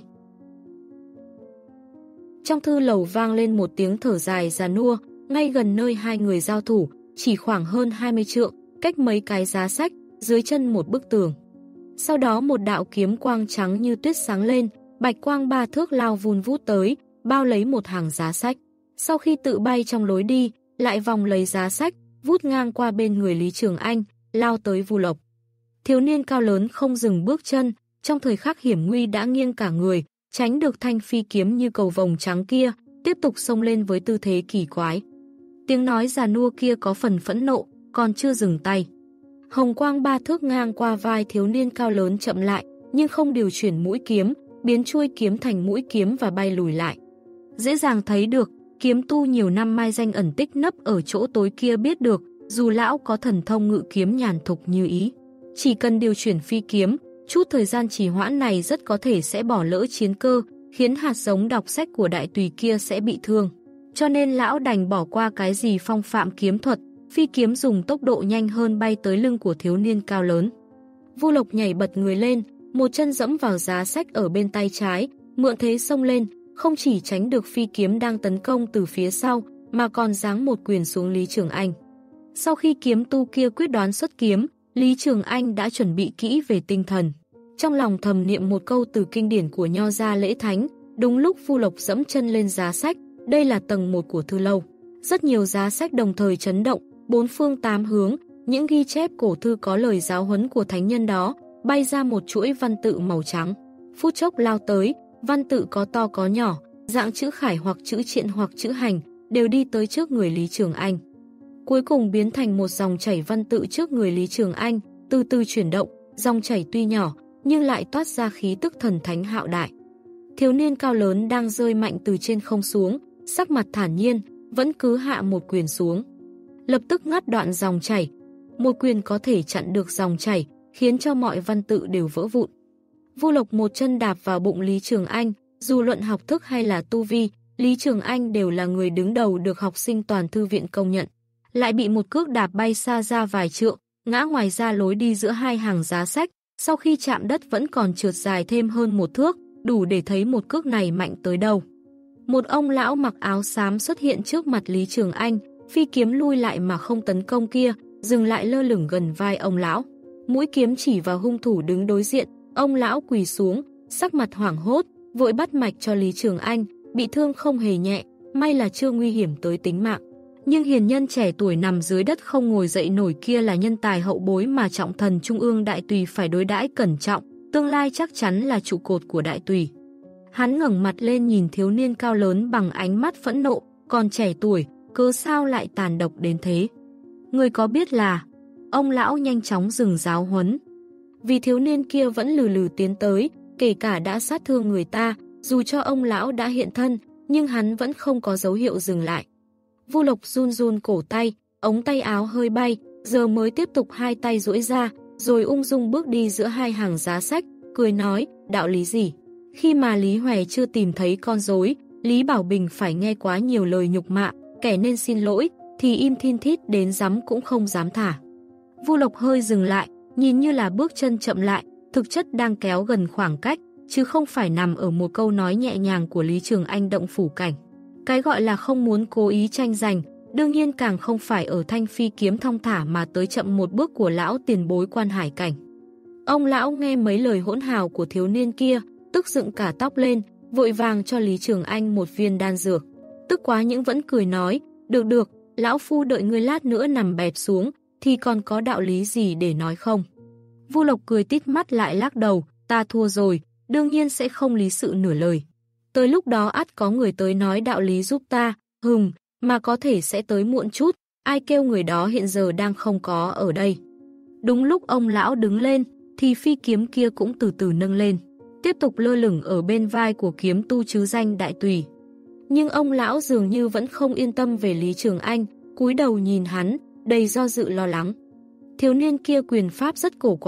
Trong thư lầu vang lên một tiếng thở dài già nua, ngay gần nơi hai người giao thủ, chỉ khoảng hơn 20 trượng, cách mấy cái giá sách, dưới chân một bức tường. Sau đó một đạo kiếm quang trắng như tuyết sáng lên, bạch quang 3 thước lao vun vút tới, bao lấy một hàng giá sách. Sau khi tự bay trong lối đi, lại vòng lấy giá sách, vút ngang qua bên người Lý Trường Anh, lao tới Vu Lộc. Thiếu niên cao lớn không dừng bước chân, trong thời khắc hiểm nguy đã nghiêng cả người, tránh được thanh phi kiếm như cầu vồng trắng kia, tiếp tục xông lên với tư thế kỳ quái. Tiếng nói già nua kia có phần phẫn nộ, còn chưa dừng tay. Hồng quang 3 thước ngang qua vai thiếu niên cao lớn chậm lại, nhưng không điều chuyển mũi kiếm, biến chuôi kiếm thành mũi kiếm và bay lùi lại. Dễ dàng thấy được, kiếm tu nhiều năm mai danh ẩn tích nấp ở chỗ tối kia biết được, dù lão có thần thông ngự kiếm nhàn thục như ý. Chỉ cần điều chuyển phi kiếm, chút thời gian trì hoãn này rất có thể sẽ bỏ lỡ chiến cơ, khiến hạt giống đọc sách của đại tùy kia sẽ bị thương. Cho nên lão đành bỏ qua cái gì phong phạm kiếm thuật, phi kiếm dùng tốc độ nhanh hơn bay tới lưng của thiếu niên cao lớn. Vu Lộc nhảy bật người lên, một chân dẫm vào giá sách ở bên tay trái, mượn thế xông lên, không chỉ tránh được phi kiếm đang tấn công từ phía sau, mà còn giáng một quyền xuống Lý Trường Anh. Sau khi kiếm tu kia quyết đoán xuất kiếm, Lý Trường Anh đã chuẩn bị kỹ về tinh thần. Trong lòng thầm niệm một câu từ kinh điển của Nho gia lễ thánh, đúng lúc Vu Lộc dẫm chân lên giá sách, đây là tầng 1 của thư lâu. Rất nhiều giá sách đồng thời chấn động, bốn phương tám hướng, những ghi chép cổ thư có lời giáo huấn của thánh nhân đó, bay ra một chuỗi văn tự màu trắng. Phút chốc lao tới, văn tự có to có nhỏ, dạng chữ khải hoặc chữ triện hoặc chữ hành, đều đi tới trước người Lý Trường Anh. Cuối cùng biến thành một dòng chảy văn tự trước người Lý Trường Anh, từ từ chuyển động, dòng chảy tuy nhỏ, nhưng lại toát ra khí tức thần thánh hạo đại. Thiếu niên cao lớn đang rơi mạnh từ trên không xuống, sắc mặt thản nhiên, vẫn cứ hạ một quyền xuống. Lập tức ngắt đoạn dòng chảy. Một quyền có thể chặn được dòng chảy, khiến cho mọi văn tự đều vỡ vụn. Vu Lộc một chân đạp vào bụng Lý Trường Anh, dù luận học thức hay là tu vi, Lý Trường Anh đều là người đứng đầu được học sinh toàn thư viện công nhận. Lại bị một cước đạp bay xa ra vài trượng, ngã ngoài ra lối đi giữa hai hàng giá sách, sau khi chạm đất vẫn còn trượt dài thêm hơn 1 thước, đủ để thấy một cước này mạnh tới đâu. Một ông lão mặc áo xám xuất hiện trước mặt Lý Trường Anh, phi kiếm lui lại mà không tấn công kia, dừng lại lơ lửng gần vai ông lão. Mũi kiếm chỉ vào hung thủ đứng đối diện, ông lão quỳ xuống, sắc mặt hoảng hốt, vội bắt mạch cho Lý Trường Anh, bị thương không hề nhẹ, may là chưa nguy hiểm tới tính mạng. Nhưng hiền nhân trẻ tuổi nằm dưới đất không ngồi dậy nổi kia là nhân tài hậu bối mà trọng thần Trung ương Đại Tùy phải đối đãi cẩn trọng, tương lai chắc chắn là trụ cột của Đại Tùy. Hắn ngẩng mặt lên nhìn thiếu niên cao lớn bằng ánh mắt phẫn nộ, còn trẻ tuổi, cớ sao lại tàn độc đến thế? Người có biết là... Ông lão nhanh chóng dừng giáo huấn. Vì thiếu niên kia vẫn lừ lừ tiến tới, kể cả đã sát thương người ta, dù cho ông lão đã hiện thân, nhưng hắn vẫn không có dấu hiệu dừng lại. Vu Lộc run run cổ tay, ống tay áo hơi bay, giờ mới tiếp tục hai tay duỗi ra, rồi ung dung bước đi giữa hai hàng giá sách, cười nói, đạo lý gì? Khi mà Lý Hòe chưa tìm thấy con rối, Lý Bảo Bình phải nghe quá nhiều lời nhục mạ, kẻ nên xin lỗi, thì im thin thít đến dám cũng không dám thả. Vu Lộc hơi dừng lại, nhìn như là bước chân chậm lại, thực chất đang kéo gần khoảng cách, chứ không phải nằm ở một câu nói nhẹ nhàng của Lý Trường Anh động phủ cảnh. Cái gọi là không muốn cố ý tranh giành, đương nhiên càng không phải ở thanh phi kiếm thong thả mà tới chậm một bước của lão tiền bối Quan Hải Cảnh. Ông lão nghe mấy lời hỗn hào của thiếu niên kia, tức dựng cả tóc lên, vội vàng cho Lý Trường Anh một viên đan dược. Tức quá nhưng vẫn cười nói, được, lão phu đợi ngươi lát nữa nằm bẹp xuống, thì còn có đạo lý gì để nói không? Vu Lộc cười tít mắt lại lắc đầu, ta thua rồi, đương nhiên sẽ không lý sự nửa lời. Tới lúc đó ắt có người tới nói đạo lý giúp ta, mà có thể sẽ tới muộn chút, ai kêu người đó hiện giờ đang không có ở đây. Đúng lúc ông lão đứng lên, thì phi kiếm kia cũng từ từ nâng lên, tiếp tục lơ lửng ở bên vai của kiếm tu chứ danh Đại Tùy. Nhưng ông lão dường như vẫn không yên tâm về Lý Trường Anh, cúi đầu nhìn hắn, đầy do dự lo lắng. Thiếu niên kia quyền pháp rất cổ quái,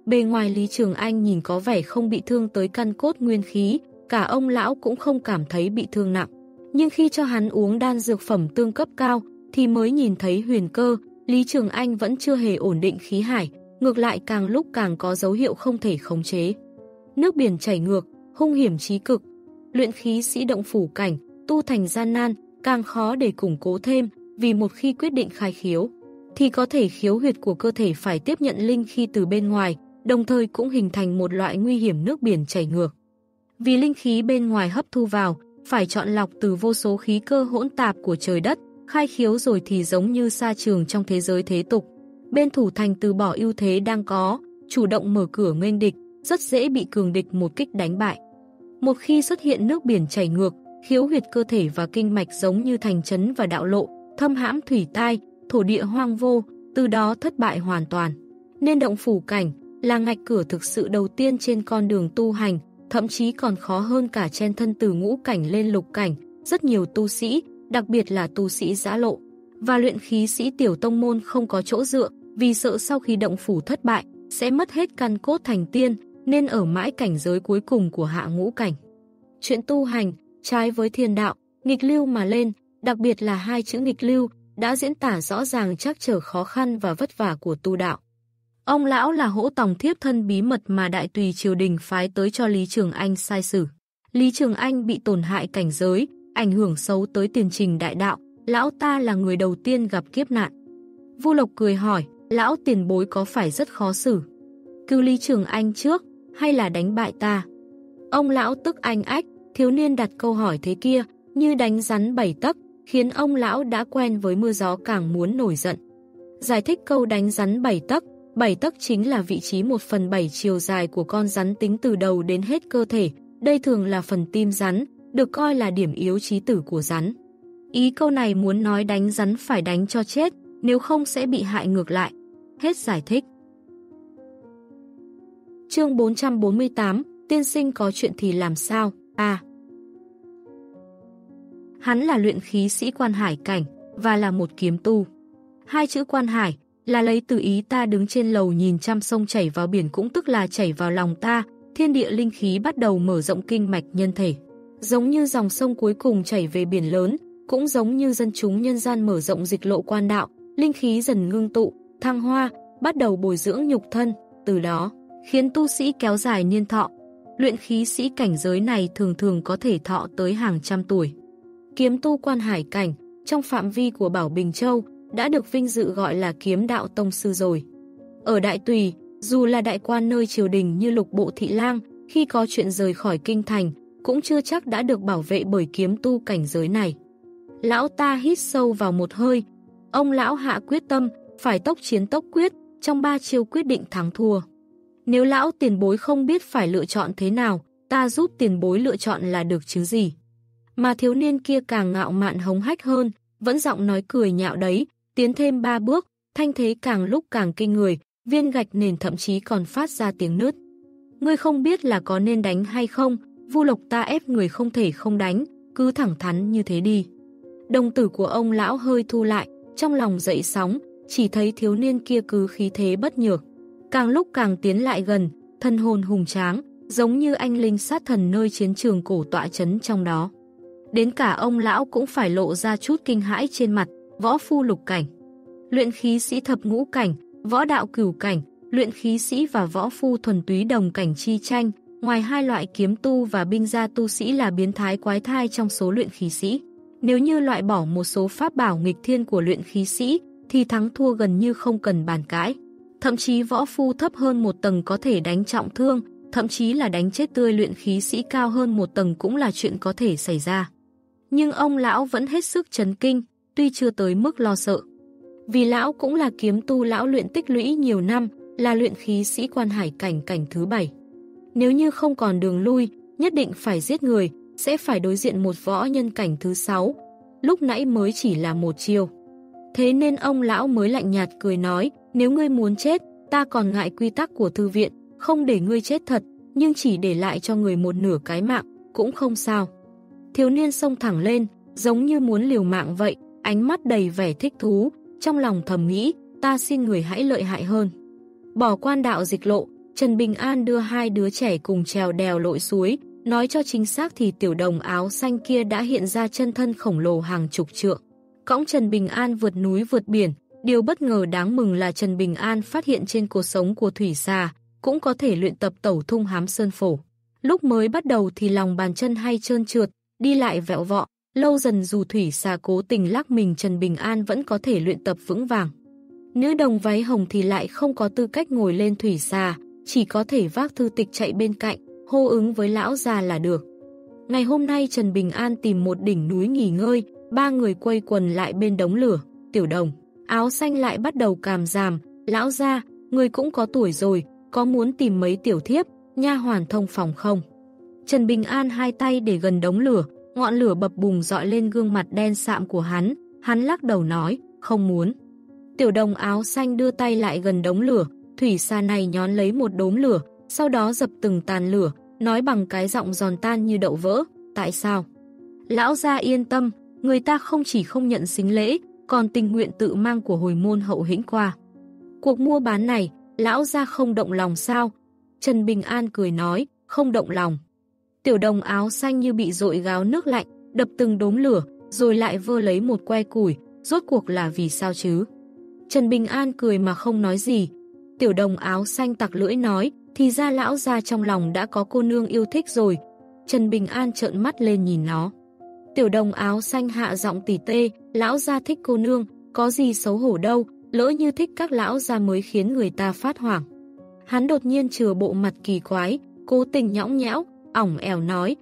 bề ngoài Lý Trường Anh nhìn có vẻ không bị thương tới căn cốt nguyên khí, cả ông lão cũng không cảm thấy bị thương nặng. Nhưng khi cho hắn uống đan dược phẩm tương cấp cao, thì mới nhìn thấy huyền cơ, Lý Trường Anh vẫn chưa hề ổn định khí hải, ngược lại càng lúc càng có dấu hiệu không thể khống chế. Nước biển chảy ngược, hung hiểm chí cực, luyện khí sĩ động phủ cảnh, tu thành gian nan, càng khó để củng cố thêm, vì một khi quyết định khai khiếu, thì có thể khiếu huyệt của cơ thể phải tiếp nhận linh khí từ bên ngoài, đồng thời cũng hình thành một loại nguy hiểm nước biển chảy ngược. Vì linh khí bên ngoài hấp thu vào, phải chọn lọc từ vô số khí cơ hỗn tạp của trời đất, khai khiếu rồi thì giống như sa trường trong thế giới thế tục. Bên thủ thành từ bỏ ưu thế đang có, chủ động mở cửa nghênh địch, rất dễ bị cường địch một kích đánh bại. Một khi xuất hiện nước biển chảy ngược, khiếu huyệt cơ thể và kinh mạch giống như thành trấn và đạo lộ, thâm hãm thủy tai, thổ địa hoang vô, từ đó thất bại hoàn toàn. Nên động phủ cảnh là ngạch cửa thực sự đầu tiên trên con đường tu hành, thậm chí còn khó hơn cả chen thân từ ngũ cảnh lên lục cảnh. Rất nhiều tu sĩ, đặc biệt là tu sĩ giã lộ và luyện khí sĩ tiểu tông môn không có chỗ dựa, vì sợ sau khi động phủ thất bại sẽ mất hết căn cốt thành tiên, nên ở mãi cảnh giới cuối cùng của hạ ngũ cảnh. Chuyện tu hành trái với thiên đạo, nghịch lưu mà lên, đặc biệt là hai chữ nghịch lưu đã diễn tả rõ ràng trắc trở khó khăn và vất vả của tu đạo. Ông lão là hỗ tòng thiếp thân bí mật mà đại tùy triều đình phái tới cho Lý Trường Anh sai xử. Lý Trường Anh bị tổn hại cảnh giới, ảnh hưởng xấu tới tiền trình đại đạo, lão ta là người đầu tiên gặp kiếp nạn. Vu Lộc cười hỏi, lão tiền bối có phải rất khó xử? Cứu Lý Trường Anh trước, hay là đánh bại ta? Ông lão tức anh ách, thiếu niên đặt câu hỏi thế kia, như đánh rắn 7 tấc, khiến ông lão đã quen với mưa gió càng muốn nổi giận. Giải thích câu đánh rắn 7 tấc chính là vị trí 1/7 chiều dài của con rắn tính từ đầu đến hết cơ thể, đây thường là phần tim rắn, được coi là điểm yếu chí tử của rắn. Ý câu này muốn nói đánh rắn phải đánh cho chết, nếu không sẽ bị hại ngược lại. Hết giải thích. Chương 448, tiên sinh có chuyện thì làm sao? Hắn là luyện khí sĩ quan hải cảnh và là một kiếm tu. Hai chữ quan hải là lấy từ ý ta đứng trên lầu nhìn trăm sông chảy vào biển, cũng tức là chảy vào lòng ta, thiên địa linh khí bắt đầu mở rộng kinh mạch nhân thể. Giống như dòng sông cuối cùng chảy về biển lớn, cũng giống như dân chúng nhân gian mở rộng dịch lộ quan đạo, linh khí dần ngưng tụ, thăng hoa, bắt đầu bồi dưỡng nhục thân, từ đó khiến tu sĩ kéo dài niên thọ. Luyện khí sĩ cảnh giới này thường thường có thể thọ tới hàng trăm tuổi. Kiếm tu quan hải cảnh, trong phạm vi của Bảo Bình Châu, đã được vinh dự gọi là kiếm đạo tông sư rồi. Ở Đại Tùy, dù là đại quan nơi triều đình như Lục Bộ Thị Lang, khi có chuyện rời khỏi kinh thành, cũng chưa chắc đã được bảo vệ bởi kiếm tu cảnh giới này. Lão ta hít sâu vào một hơi, ông lão hạ quyết tâm, phải tốc chiến tốc quyết, trong 3 chiêu quyết định thắng thua. Nếu lão tiền bối không biết phải lựa chọn thế nào, ta giúp tiền bối lựa chọn là được chứ gì. Mà thiếu niên kia càng ngạo mạn hống hách hơn, vẫn giọng nói cười nhạo đấy, tiến thêm 3 bước, thanh thế càng lúc càng kinh người, viên gạch nền thậm chí còn phát ra tiếng nứt. Ngươi không biết là có nên đánh hay không, Vu Lộc, ta ép người không thể không đánh, cứ thẳng thắn như thế đi. Đồng tử của ông lão hơi thu lại, trong lòng dậy sóng, chỉ thấy thiếu niên kia cứ khí thế bất nhược, càng lúc càng tiến lại gần, thân hồn hùng tráng, giống như anh linh sát thần nơi chiến trường cổ tọa chấn trong đó. Đến cả ông lão cũng phải lộ ra chút kinh hãi trên mặt. Võ phu lục cảnh, luyện khí sĩ thập ngũ cảnh, võ đạo cửu cảnh, luyện khí sĩ và võ phu thuần túy đồng cảnh chi tranh. Ngoài hai loại kiếm tu và binh gia tu sĩ là biến thái quái thai trong số luyện khí sĩ. Nếu như loại bỏ một số pháp bảo nghịch thiên của luyện khí sĩ, thì thắng thua gần như không cần bàn cãi. Thậm chí võ phu thấp hơn một tầng có thể đánh trọng thương, thậm chí là đánh chết tươi luyện khí sĩ cao hơn một tầng cũng là chuyện có thể xảy ra. Nhưng ông lão vẫn hết sức chấn kinh, tuy chưa tới mức lo sợ. Vì lão cũng là kiếm tu, lão luyện tích lũy nhiều năm, là luyện khí sĩ quan hải cảnh thứ 7. Nếu như không còn đường lui, nhất định phải giết người, sẽ phải đối diện một võ nhân cảnh thứ 6. Lúc nãy mới chỉ là một chiêu. Thế nên ông lão mới lạnh nhạt cười nói, nếu ngươi muốn chết, ta còn ngại quy tắc của thư viện, không để ngươi chết thật, nhưng chỉ để lại cho người một nửa cái mạng, cũng không sao. Thiếu niên xông thẳng lên, giống như muốn liều mạng vậy, ánh mắt đầy vẻ thích thú, trong lòng thầm nghĩ, ta xin người hãy lợi hại hơn. Bỏ quan đạo dịch lộ, Trần Bình An đưa hai đứa trẻ cùng trèo đèo lội suối, nói cho chính xác thì tiểu đồng áo xanh kia đã hiện ra chân thân khổng lồ hàng chục trượng. Cõng Trần Bình An vượt núi vượt biển, điều bất ngờ đáng mừng là Trần Bình An phát hiện trên cột sống của thủy xà cũng có thể luyện tập tẩu thung hám sơn phổ. Lúc mới bắt đầu thì lòng bàn chân hay trơn trượt, đi lại vẹo vọ, lâu dần dù thủy xà cố tình lắc mình Trần Bình An vẫn có thể luyện tập vững vàng. Nữ đồng váy hồng thì lại không có tư cách ngồi lên thủy xà, chỉ có thể vác thư tịch chạy bên cạnh, hô ứng với lão già là được. Ngày hôm nay Trần Bình An tìm một đỉnh núi nghỉ ngơi, ba người quây quần lại bên đống lửa, tiểu đồng áo xanh lại bắt đầu càm ràm, lão gia, người cũng có tuổi rồi, có muốn tìm mấy tiểu thiếp, nha hoàn thông phòng không? Trần Bình An hai tay để gần đống lửa, ngọn lửa bập bùng dọi lên gương mặt đen sạm của hắn lắc đầu nói, không muốn. Tiểu đồng áo xanh đưa tay lại gần đống lửa, thủy xà này nhón lấy một đốm lửa, sau đó dập từng tàn lửa, nói bằng cái giọng giòn tan như đậu vỡ, tại sao? Lão gia yên tâm, người ta không chỉ không nhận sính lễ, còn tình nguyện tự mang của hồi môn hậu hĩnh qua. Cuộc mua bán này, lão gia không động lòng sao? Trần Bình An cười nói, không động lòng. Tiểu đồng áo xanh như bị dội gáo nước lạnh, đập từng đốm lửa, rồi lại vơ lấy một que củi, rốt cuộc là vì sao chứ? Trần Bình An cười mà không nói gì. Tiểu đồng áo xanh tặc lưỡi nói, thì ra lão gia trong lòng đã có cô nương yêu thích rồi. Trần Bình An trợn mắt lên nhìn nó. Tiểu đồng áo xanh hạ giọng tỉ tê, lão gia thích cô nương, có gì xấu hổ đâu, lỡ như thích các lão gia mới khiến người ta phát hoảng. Hắn đột nhiên chừa bộ mặt kỳ quái, cố tình nhõng nhẽo, ỏng ẻo nói,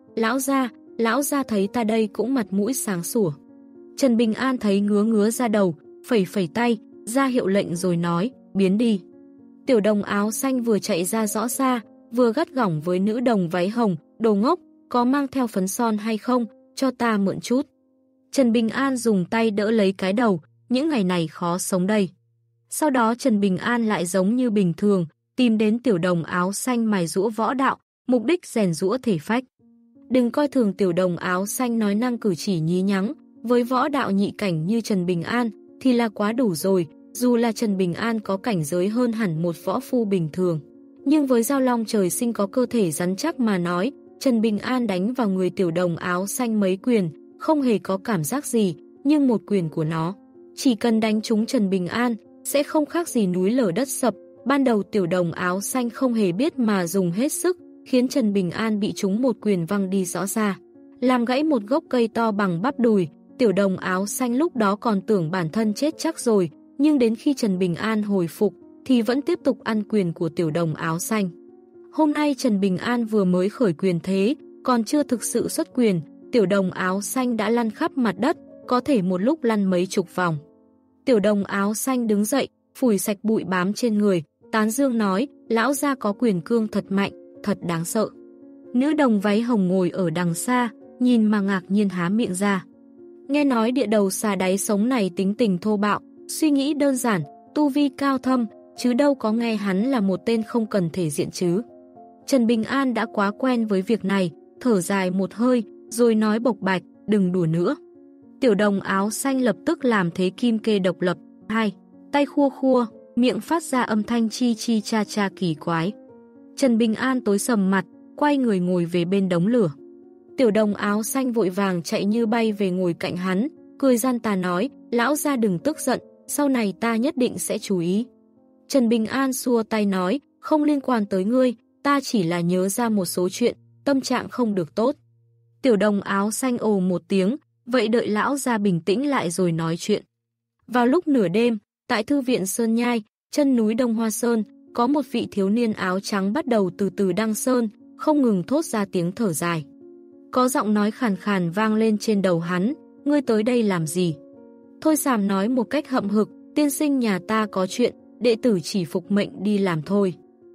lão gia thấy ta đây cũng mặt mũi sáng sủa. Trần Bình An thấy ngứa ra đầu, phẩy phẩy tay, ra hiệu lệnh rồi nói, biến đi. Tiểu đồng áo xanh vừa chạy ra rõ xa, vừa gắt gỏng với nữ đồng váy hồng, đồ ngốc, có mang theo phấn son hay không, cho ta mượn chút. Trần Bình An dùng tay đỡ lấy cái đầu, những ngày này khó sống đây. Sau đó Trần Bình An lại giống như bình thường, tìm đến tiểu đồng áo xanh mài giũa võ đạo, mục đích rèn giũa thể phách. Đừng coi thường tiểu đồng áo xanh nói năng cử chỉ nhí nhắng, với võ đạo nhị cảnh như Trần Bình An thì là quá đủ rồi, dù là Trần Bình An có cảnh giới hơn hẳn một võ phu bình thường. Nhưng với Giao Long trời sinh có cơ thể rắn chắc mà nói, Trần Bình An đánh vào người tiểu đồng áo xanh mấy quyền, không hề có cảm giác gì, nhưng một quyền của nó, chỉ cần đánh trúng Trần Bình An, sẽ không khác gì núi lở đất sập. Ban đầu tiểu đồng áo xanh không hề biết mà dùng hết sức, khiến Trần Bình An bị trúng một quyền văng đi rõ ra, làm gãy một gốc cây to bằng bắp đùi. Tiểu đồng áo xanh lúc đó còn tưởng bản thân chết chắc rồi, nhưng đến khi Trần Bình An hồi phục, thì vẫn tiếp tục ăn quyền của tiểu đồng áo xanh. Hôm nay Trần Bình An vừa mới khởi quyền thế, còn chưa thực sự xuất quyền, tiểu đồng áo xanh đã lăn khắp mặt đất, có thể một lúc lăn mấy chục vòng. Tiểu đồng áo xanh đứng dậy, phủi sạch bụi bám trên người, tán dương nói, lão gia có quyền cương thật mạnh, thật đáng sợ. Nữ đồng váy hồng ngồi ở đằng xa, nhìn mà ngạc nhiên há miệng ra. Nghe nói địa đầu xà đáy sống này tính tình thô bạo, suy nghĩ đơn giản, tu vi cao thâm, chứ đâu có nghe hắn là một tên không cần thể diện chứ. Trần Bình An đã quá quen với việc này, thở dài một hơi, rồi nói bộc bạch, đừng đùa nữa. Tiểu đồng áo xanh lập tức làm thế kim kê độc lập, hai tay khua khua, miệng phát ra âm thanh chi chi cha cha kỳ quái. Trần Bình An tối sầm mặt, quay người ngồi về bên đống lửa. Tiểu đồng áo xanh vội vàng chạy như bay về ngồi cạnh hắn, cười gian tà nói, lão gia đừng tức giận, sau này ta nhất định sẽ chú ý. Trần Bình An xua tay nói, không liên quan tới ngươi, ta chỉ là nhớ ra một số chuyện, tâm trạng không được tốt. Tiểu đồng áo xanh ồ một tiếng, vậy đợi lão gia bình tĩnh lại rồi nói chuyện. Vào lúc nửa đêm, tại thư viện Sơn Nhai, chân núi Đông Hoa Sơn, có một vị thiếu niên áo trắng bắt đầu từ từ đăng sơn, không ngừng thốt ra tiếng thở dài. Có giọng nói khàn khàn vang lên trên đầu hắn, ngươi tới đây làm gì? Thôi Sàm nói một cách hậm hực, tiên sinh nhà ta có chuyện, đệ tử chỉ phục mệnh đi làm thôi.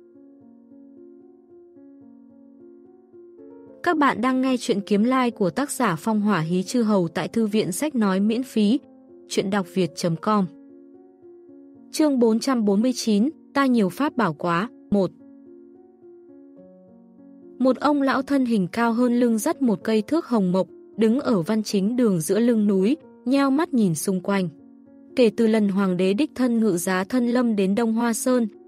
Các bạn đang nghe chuyện kiếm lai của tác giả Phong Hỏa Hí Chư Hầu tại thư viện sách nói miễn phí, chuyện đọc việt.com. Chương 449, ta nhiều pháp bảo quá, 1. Một ông lão thân hình cao hơn lưng dắt một cây thước hồng mộc, đứng ở văn chính đường giữa lưng núi, nheo mắt nhìn xung quanh. Kể từ lần hoàng đế đích thân ngự giá thân lâm đến Đông Hoa Sơn,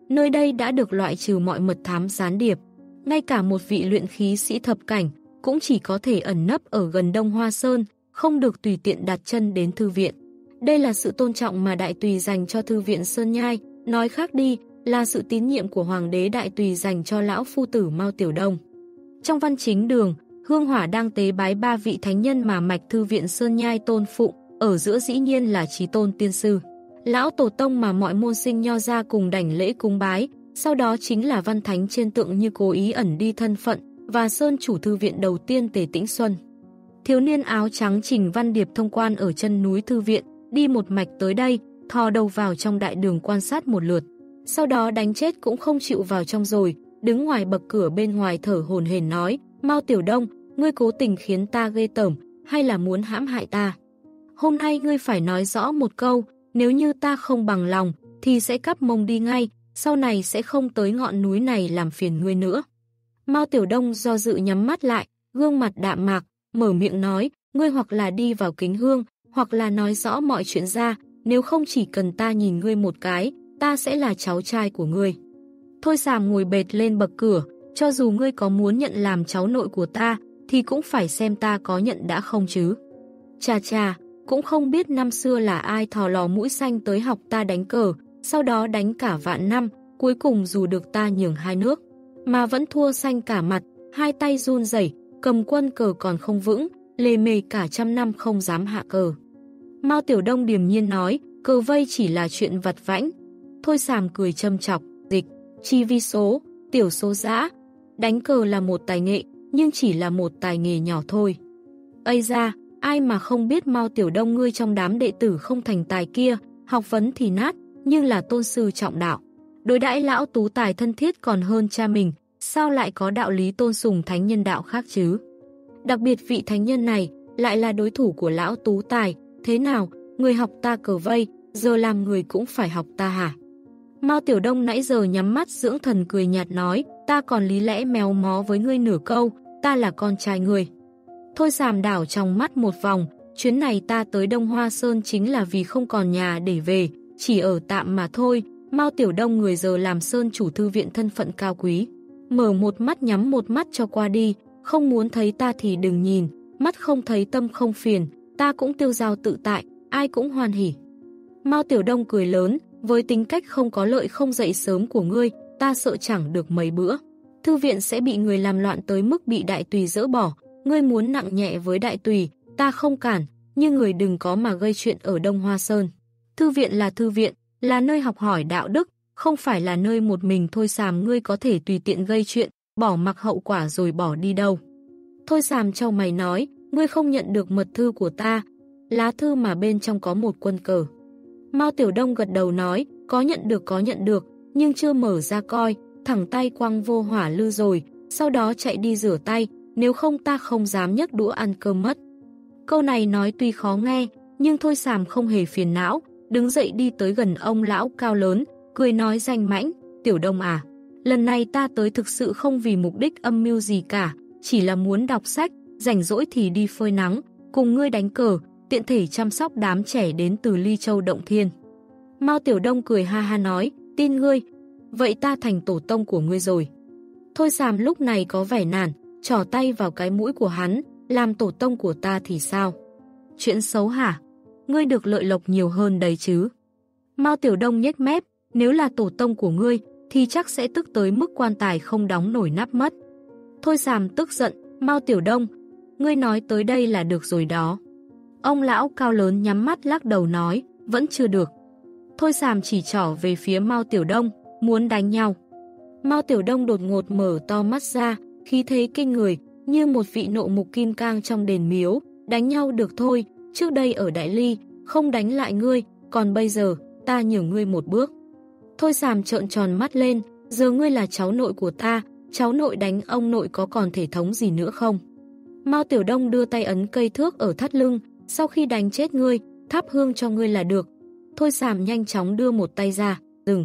Nơi đây đã được loại trừ mọi mật thám gián điệp. Ngay cả một vị luyện khí sĩ thập cảnh cũng chỉ có thể ẩn nấp ở gần Đông Hoa Sơn, không được tùy tiện đặt chân đến thư viện. Đây là sự tôn trọng mà Đại Tùy dành cho thư viện Sơn Nhai, nói khác đi là sự tín nhiệm của Hoàng đế Đại Tùy dành cho lão phu tử Mao Tiểu Đông. Trong văn chính đường, hương hỏa đang tế bái 3 vị thánh nhân mà mạch thư viện Sơn Nhai tôn phụng, ở giữa dĩ nhiên là Chí Tôn Tiên Sư. Lão tổ tông mà mọi môn sinh nho ra cùng đảnh lễ cúng bái, sau đó chính là văn thánh trên tượng như cố ý ẩn đi thân phận, và sơn chủ thư viện đầu tiên Tề Tĩnh Xuân. Thiếu niên áo trắng Trình Văn Điệp thông quan ở chân núi thư viện, đi một mạch tới đây, thò đầu vào trong đại đường quan sát một lượt. Sau đó đánh chết cũng không chịu vào trong rồi, đứng ngoài bậc cửa bên ngoài thở hổn hển nói, Mao Tiểu Đông, ngươi cố tình khiến ta ghê tởm, hay là muốn hãm hại ta? Hôm nay ngươi phải nói rõ một câu, nếu như ta không bằng lòng, thì sẽ cắp mông đi ngay, sau này sẽ không tới ngọn núi này làm phiền ngươi nữa. Mao Tiểu Đông do dự nhắm mắt lại, gương mặt đạm mạc, mở miệng nói, ngươi hoặc là đi vào kính hương, hoặc là nói rõ mọi chuyện ra, nếu không chỉ cần ta nhìn ngươi một cái, ta sẽ là cháu trai của ngươi. Thôi Sàm ngồi bệt lên bậc cửa, cho dù ngươi có muốn nhận làm cháu nội của ta, thì cũng phải xem ta có nhận đã không chứ. Chà chà, cũng không biết năm xưa là ai thò lò mũi xanh tới học ta đánh cờ, sau đó đánh cả vạn năm, cuối cùng dù được ta nhường 2 nước, mà vẫn thua xanh cả mặt, 2 tay run rẩy, cầm quân cờ còn không vững, lề mề cả trăm năm không dám hạ cờ. Mao Tiểu Đông điềm nhiên nói, cờ vây chỉ là chuyện vặt vãnh. Thôi Sàm cười châm chọc, dịch, chi vi số, tiểu số dã. Đánh cờ là một tài nghệ, nhưng chỉ là một tài nghề nhỏ thôi. Ây da, ai mà không biết Mao Tiểu Đông ngươi trong đám đệ tử không thành tài kia, học vấn thì nát, nhưng là tôn sư trọng đạo. Đối đãi lão tú tài thân thiết còn hơn cha mình, sao lại có đạo lý tôn sùng thánh nhân đạo khác chứ? Đặc biệt vị thánh nhân này lại là đối thủ của lão tú tài, thế nào, người học ta cờ vây, giờ làm người cũng phải học ta hả? Mao Tiểu Đông nãy giờ nhắm mắt dưỡng thần cười nhạt nói, ta còn lý lẽ méo mó với ngươi nửa câu, ta là con trai ngươi. Thôi Sàm đảo trong mắt một vòng, chuyến này ta tới Đông Hoa Sơn chính là vì không còn nhà để về, chỉ ở tạm mà thôi. Mao Tiểu Đông người giờ làm sơn chủ thư viện thân phận cao quý, mở một mắt nhắm một mắt cho qua đi, không muốn thấy ta thì đừng nhìn, mắt không thấy tâm không phiền, ta cũng tiêu dao tự tại, ai cũng hoan hỉ. Mao Tiểu Đông cười lớn, với tính cách không có lợi không dậy sớm của ngươi, ta sợ chẳng được mấy bữa. Thư viện sẽ bị người làm loạn tới mức bị Đại Tùy dỡ bỏ, ngươi muốn nặng nhẹ với Đại Tùy, ta không cản, nhưng người đừng có mà gây chuyện ở Đông Hoa Sơn. Thư viện, là nơi học hỏi đạo đức, không phải là nơi một mình Thôi Sàm ngươi có thể tùy tiện gây chuyện, bỏ mặc hậu quả rồi bỏ đi đâu. Thôi Sàm chau mày nói, ngươi không nhận được mật thư của ta, lá thư mà bên trong có một quân cờ. Mao Tiểu Đông gật đầu nói, có nhận được, nhưng chưa mở ra coi, thẳng tay quăng vô hỏa lư rồi, sau đó chạy đi rửa tay, nếu không ta không dám nhấc đũa ăn cơm mất. Câu này nói tuy khó nghe, nhưng Thôi Sàm không hề phiền não, đứng dậy đi tới gần ông lão cao lớn, cười nói danh mãnh, Tiểu Đông à, lần này ta tới thực sự không vì mục đích âm mưu gì cả, chỉ là muốn đọc sách, rảnh rỗi thì đi phơi nắng, cùng ngươi đánh cờ, tiện thể chăm sóc đám trẻ đến từ Ly Châu Động Thiên. Mao Tiểu Đông cười ha ha nói, tin ngươi, vậy ta thành tổ tông của ngươi rồi. Thôi Sàm lúc này có vẻ nản, trỏ tay vào cái mũi của hắn, làm tổ tông của ta thì sao? Chuyện xấu hả? Ngươi được lợi lộc nhiều hơn đấy chứ. Mao Tiểu Đông nhếch mép, nếu là tổ tông của ngươi, thì chắc sẽ tức tới mức quan tài không đóng nổi nắp mất. Thôi Sàm tức giận, Mao Tiểu Đông, ngươi nói tới đây là được rồi đó. Ông lão cao lớn nhắm mắt lắc đầu nói, vẫn chưa được. Thôi Sàm chỉ trỏ về phía Mao Tiểu Đông, muốn đánh nhau. Mao Tiểu Đông đột ngột mở to mắt ra, khí thế kinh người, như một vị nộ mục kim cang trong đền miếu, đánh nhau được thôi, trước đây ở Đại Ly, không đánh lại ngươi, còn bây giờ, ta nhường ngươi một bước. Thôi Sàm trợn tròn mắt lên, giờ ngươi là cháu nội của ta, cháu nội đánh ông nội có còn thể thống gì nữa không? Mao Tiểu Đông đưa tay ấn cây thước ở thắt lưng, sau khi đánh chết ngươi, thắp hương cho ngươi là được. Thôi Sàm nhanh chóng đưa một tay ra,